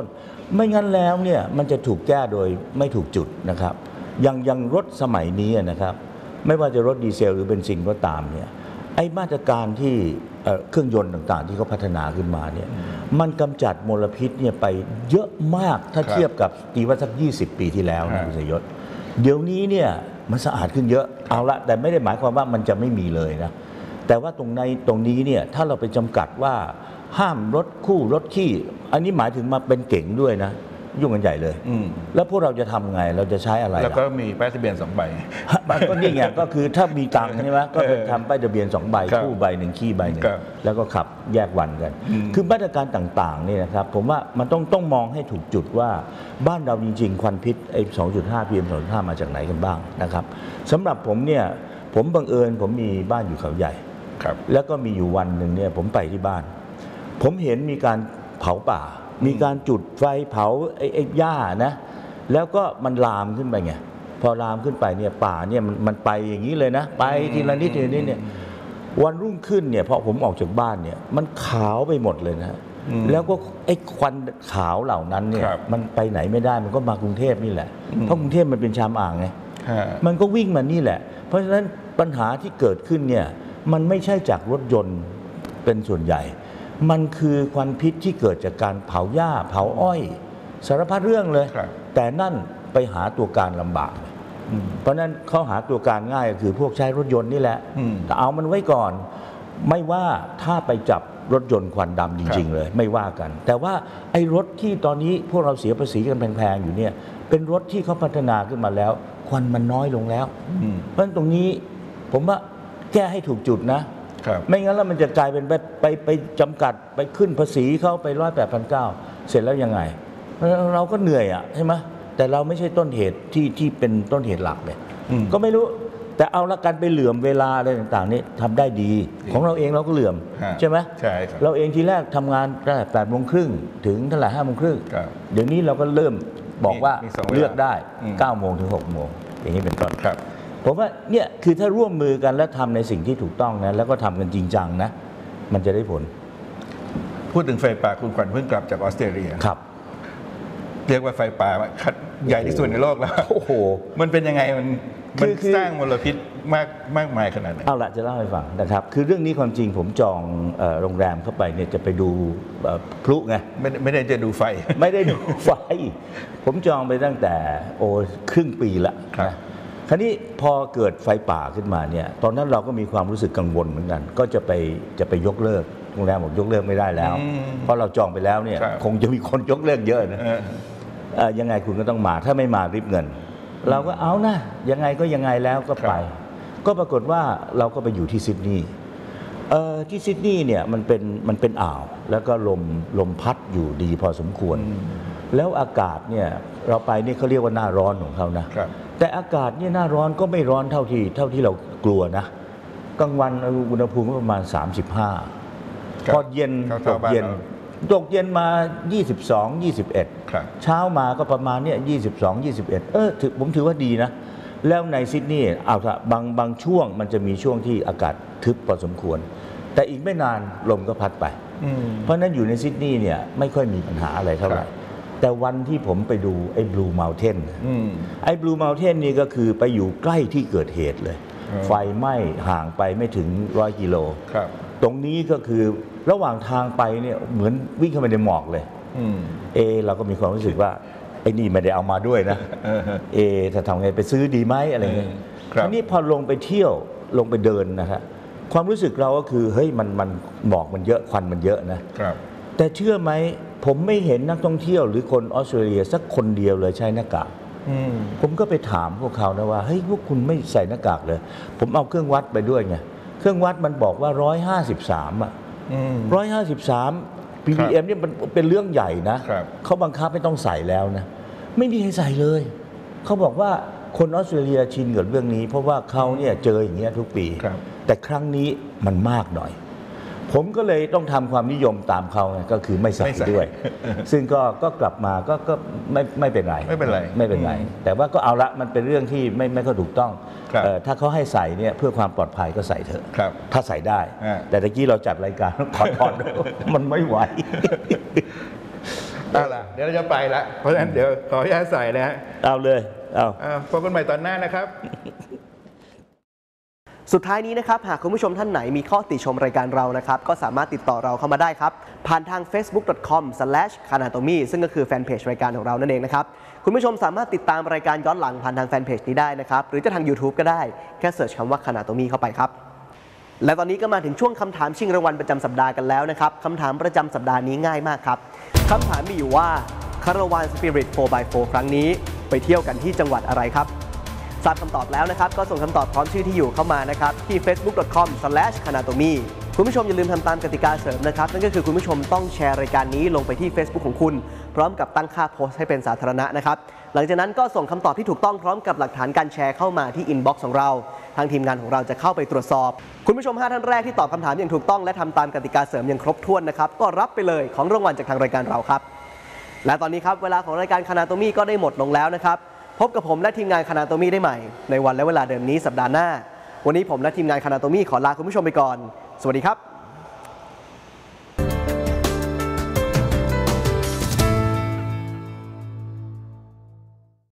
ไม่งั้นแล้วเนี่ยมันจะถูกแก้โดยไม่ถูกจุดนะครับอย่างอย่างรถสมัยนี้นะครับไม่ว่าจะรถดีเซลหรือเบนซินก็ตามเนี่ยไอ้มาตรการที่เครื่องยนต์ต่างๆที่เขาพัฒนาขึ้นมาเนี่ยมันกำจัดมลพิษเนี่ยไปเยอะมากถ้าเทียบกับตีว่าสักยี่สิบปีที่แล้วนะคุณสยศเดี๋ยวนี้เนี่ยมันสะอาดขึ้นเยอะเอาละแต่ไม่ได้หมายความว่ามันจะไม่มีเลยนะแต่ว่าตรงในตรงนี้เนี่ยถ้าเราไปจำกัดว่าห้ามรถคู่รถขี้อันนี้หมายถึงมาเป็นเก๋งด้วยนะยุ่งกันใหญ่เลยแล้วพวกเราจะทำไงเราจะใช้อะไรแล้วก็มีป้ายทะเบียนสองใบก็นี่ไงก็คือถ้ามีตังค์ใช่ไหมก็เป็นทำป้ายทะเบียนสองใบคู่ใบหนึ่งขี้ใบหนึ่งแล้วก็ขับแยกวันกันคือมาตรการต่างๆนี่นะครับผมว่ามันต้องต้องมองให้ถูกจุดว่าบ้านเราจริงๆควันพิษไอ้สองจุดห้า พี เอ็ม สองจุดห้า มาจากไหนกันบ้างนะครับสำหรับผมเนี่ยผมบังเอิญผมมีบ้านอยู่เขาใหญ่แล้วก็มีอยู่วันหนึ่งเนี่ยผมไปที่บ้านผมเห็นมีการเผาป่ามีการจุดไฟเผาไอ้ไอ้หญ้านะแล้วก็มันลามขึ้นไปไงพอลามขึ้นไปเนี่ยป่าเนี่ยมันมันไปอย่างนี้เลยนะไปทีละนิดทีละนิดเนี่ยวันรุ่งขึ้นเนี่ยพอผมออกจากบ้านเนี่ยมันขาวไปหมดเลยนะแล้วก็ไอ้ควันขาวเหล่านั้นเนี่ยมันไปไหนไม่ได้มันก็มากรุงเทพนี่แหละเพราะกรุงเทพมันเป็นชามอ่างไงมันก็วิ่งมานี่แหละเพราะฉะนั้นปัญหาที่เกิดขึ้นเนี่ยมันไม่ใช่จากรถยนต์เป็นส่วนใหญ่มันคือควันพิษที่เกิดจากการเผาหญ้าเผาอ้อยสารพัดเรื่องเลยแต่นั่นไปหาตัวการลำบากเพราะนั้นเขาหาตัวการง่ายก็คือพวกใช้รถยนต์นี่แหละแต่เอามันไว้ก่อนไม่ว่าถ้าไปจับรถยนต์ควันดำจริงๆเลยไม่ว่ากันแต่ว่าไอ้รถที่ตอนนี้พวกเราเสียภาษีกันแพงๆอยู่เนี่ยเป็นรถที่เขาพัฒนาขึ้นมาแล้วควันมันน้อยลงแล้วเพราะฉะนั้นตรงนี้ผมว่าแก้ให้ถูกจุดนะไม่งั้นแล้วมันจะกลายเป็นไปไปไปจำกัดไปขึ้นภาษีเขาไปร้อยแปดพันเก้าเสร็จแล้วยังไงเราก็เหนื่อยอ่ะใช่ไหมแต่เราไม่ใช่ต้นเหตุที่ที่เป็นต้นเหตุหลักเลยก็ไม่รู้แต่เอาละกันไปเหลื่อมเวลาอะไรต่างๆนี่ทำได้ดีของเราเองเราก็เหลื่อมใช่ไหมใช่เราเองทีแรกทำงานตั้งแต่แปดโมงครึ่งถึงเท่าไหร่ห้าโมงครึ่งเดี๋ยวนี้เราก็เริ่มบอกว่าเลือกได้เก้าโมงถึงหกโมงอย่างนี้เป็นต้นผมว่าเนี่ยคือถ้าร่วมมือกันและทำในสิ่งที่ถูกต้องนะแล้วก็ทำกันจริงจังนะมันจะได้ผลพูดถึงไฟป่าคุณขวัญเพิ่งกลับจากออสเตรเลียครับเรียกว่าไฟป่าใหญ่ที่สุดในโลกแล้วโอ้โหมันเป็นยังไงมันมันสร้างมลพิษมากมากมายขนาดไหนเอาละจะเล่าให้ฟังนะครับคือเรื่องนี้ความจริงผมจองโรงแรมเข้าไปเนี่ยจะไปดูพลุไงไม่ไม่ได้จะดูไฟไม่ได้ดูไฟผมจองไปตั้งแต่โอ้ครึ่งปีละคราวนี้พอเกิดไฟป่าขึ้นมาเนี่ยตอนนั้นเราก็มีความรู้สึกกังวลเหมือนกันก็จะไปจะไปยกเลิกโรงแรมบอกยกเลิกไม่ได้แล้วเพราะเราจองไปแล้วเนี่ยคงจะมีคนยกเลิกเยอะนะยังไงคุณก็ต้องมาถ้าไม่มาริบเงินเราก็เอานะยังไงก็ยังไงแล้วก็ไปก็ปรากฏว่าเราก็ไปอยู่ที่ซิดนีย์ที่ซิดนีย์เนี่ยมันเป็นมันเป็นอ่าวแล้วก็ลมลมพัดอยู่ดีพอสมควรแล้วอากาศเนี่ยเราไปนี่เขาเรียกว่าหน้าร้อนของเขานะแต่อากาศเนี่ยหน้าร้อนก็ไม่ร้อนเท่าที่เท่าที่เรากลัวนะกลางวันอุณหภูมิประมาณสามสิบห้าพอเย็นตกเย็นตกเย็นมายี่สิบสอง ยี่สิบเอ็ดเช้ามาก็ประมาณเนี่ยยี่สิบสอง ยี่สิบเอ็ดเออถือผมถือว่าดีนะแล้วในซิดนีย์เอาละบางบางช่วงมันจะมีช่วงที่อากาศทึบพอสมควรแต่อีกไม่นานลมก็พัดไปเพราะนั้นอยู่ในซิดนีย์เนี่ยไม่ค่อยมีปัญหาอะไรเท่าไหร่แต่วันที่ผมไปดูไอ้บลูเมลเทนไอ้บลูเมลเทนนี่ก็คือไปอยู่ใกล้ที่เกิดเหตุเลยไฟไหม้ห่างไปไม่ถึงร้อยกิโลตรงนี้ก็คือระหว่างทางไปเนี่ยเหมือนวิ่งเข้าไปในหมอกเลยเอเราก็มีความรู้สึกว่าไอ้นี่ไม่ได้เอามาด้วยนะเอถ้าทำไงไปซื้อดีไหมอะไรเงี้ยทีนี้พอลงไปเที่ยวลงไปเดินนะครับความรู้สึกเราก็คือเฮ้ยมันมันหมอกมันเยอะควันมันเยอะนะแต่เชื่อไหมผมไม่เห็นนักท่องเที่ยวหรือคนออสเตรเลียสักคนเดียวเลยใช้หน้ากากผมก็ไปถามพวกเขานะว่าเฮ้ยพวกคุณไม่ใส่หน้ากากเลยผมเอาเครื่องวัดไปด้วยไงเครื่องวัดมันบอกว่าร้อยห้าสิบสามอ่ะร้อยห้าสิบสาม พี พี เอ็ม เนี่ยมันเป็นเรื่องใหญ่นะเขาบังคับไม่ต้องใส่แล้วนะไม่มีใครใส่เลยเขาบอกว่าคนออสเตรเลียชินกับเรื่องนี้เพราะว่าเขาเนี่ยเจออย่างเงี้ยทุกปีแต่ครั้งนี้มันมากหน่อยผมก็เลยต้องทำความนิยมตามเขาไงก็คือไม่ใส่ด้วย ซึ่งก็ก็กลับมาก็ก็ไม่ไม่เป็นไรไม่เป็นไรไม่เป็นไรแต่ว่าก็เอาละมันเป็นเรื่องที่ไม่ไม่ก็ถูกต้องถ้าเขาให้ใส่เนี่ยเพื่อความปลอดภัยก็ใส่เถอะถ้าใส่ได้แต่ตะกี้เราจัดรายการขอถอดมันไม่ไหวเอาล่ะเดี๋ยวเราจะไปละเพราะฉะนั้นเดี๋ยวขออนุญาตใส่นะฮะเอาเลยเอาเอาพบกันใหม่ตอนหน้านะครับสุดท้ายนี้นะครับหากคุณผู้ชมท่านไหนมีข้อติชมรายการเรานะครับก็สามารถติดต่อเราเข้ามาได้ครับผ่านทาง เฟซบุ๊ก ดอท คอม สแลช คานาโตมี ซึ่งก็คือแฟนเพจรายการของเรานั่นเองนะครับคุณผู้ชมสามารถติดตามรายการย้อนหลังผ่านทางแฟนเพจนี้ได้นะครับหรือจะทาง YouTube ก็ได้แค่เสิร์ชคำว่า คานาโตมี เข้าไปครับและตอนนี้ก็มาถึงช่วงคำถามชิงรางวัลประจำสัปดาห์กันแล้วนะครับคำถามประจำสัปดาห์นี้ง่ายมากครับคำถามมีอยู่ว่าคาราวานสปิริต โฟร์ บาย โฟร์ ครั้งนี้ไปเที่ยวกันที่จังหวัดอะไรครับทราบคำตอบแล้วนะครับก็ส่งคำตอบพร้อมชื่อที่อยู่เข้ามานะครับที่ เฟซบุ๊ก ดอท คอม สแลช คานาโตมี คุณผู้ชมอย่าลืมทำตามกติกาเสริมนะครับนั่นก็คือคุณผู้ชมต้องแชร์รายการนี้ลงไปที่ Facebook ของคุณพร้อมกับตั้งค่าโพสต์ให้เป็นสาธารณะนะครับหลังจากนั้นก็ส่งคำตอบที่ถูกต้องพร้อมกับหลักฐานการแชร์เข้ามาที่อินบ็อกซ์ของเราทางทีมงานของเราจะเข้าไปตรวจสอบคุณผู้ชมห้าท่านแรกที่ตอบคำถามอย่างถูกต้องและทำตามกติกาเสริมอย่างครบถ้วนนะครับก็รับไปเลยของรางวัลจากทางรายการเราครับและตอนนี้ครับเวลาของรายการคานาโตมีก็ได้หมดลงแล้วนะครับพบกับผมและทีมงานคานาโตมีได้ใหม่ในวันและเวลาเดิมนี้สัปดาห์หน้าวันนี้ผมและทีมงานคานาโตมีขอลาคุณผู้ชมไปก่อนสวัสดีครับ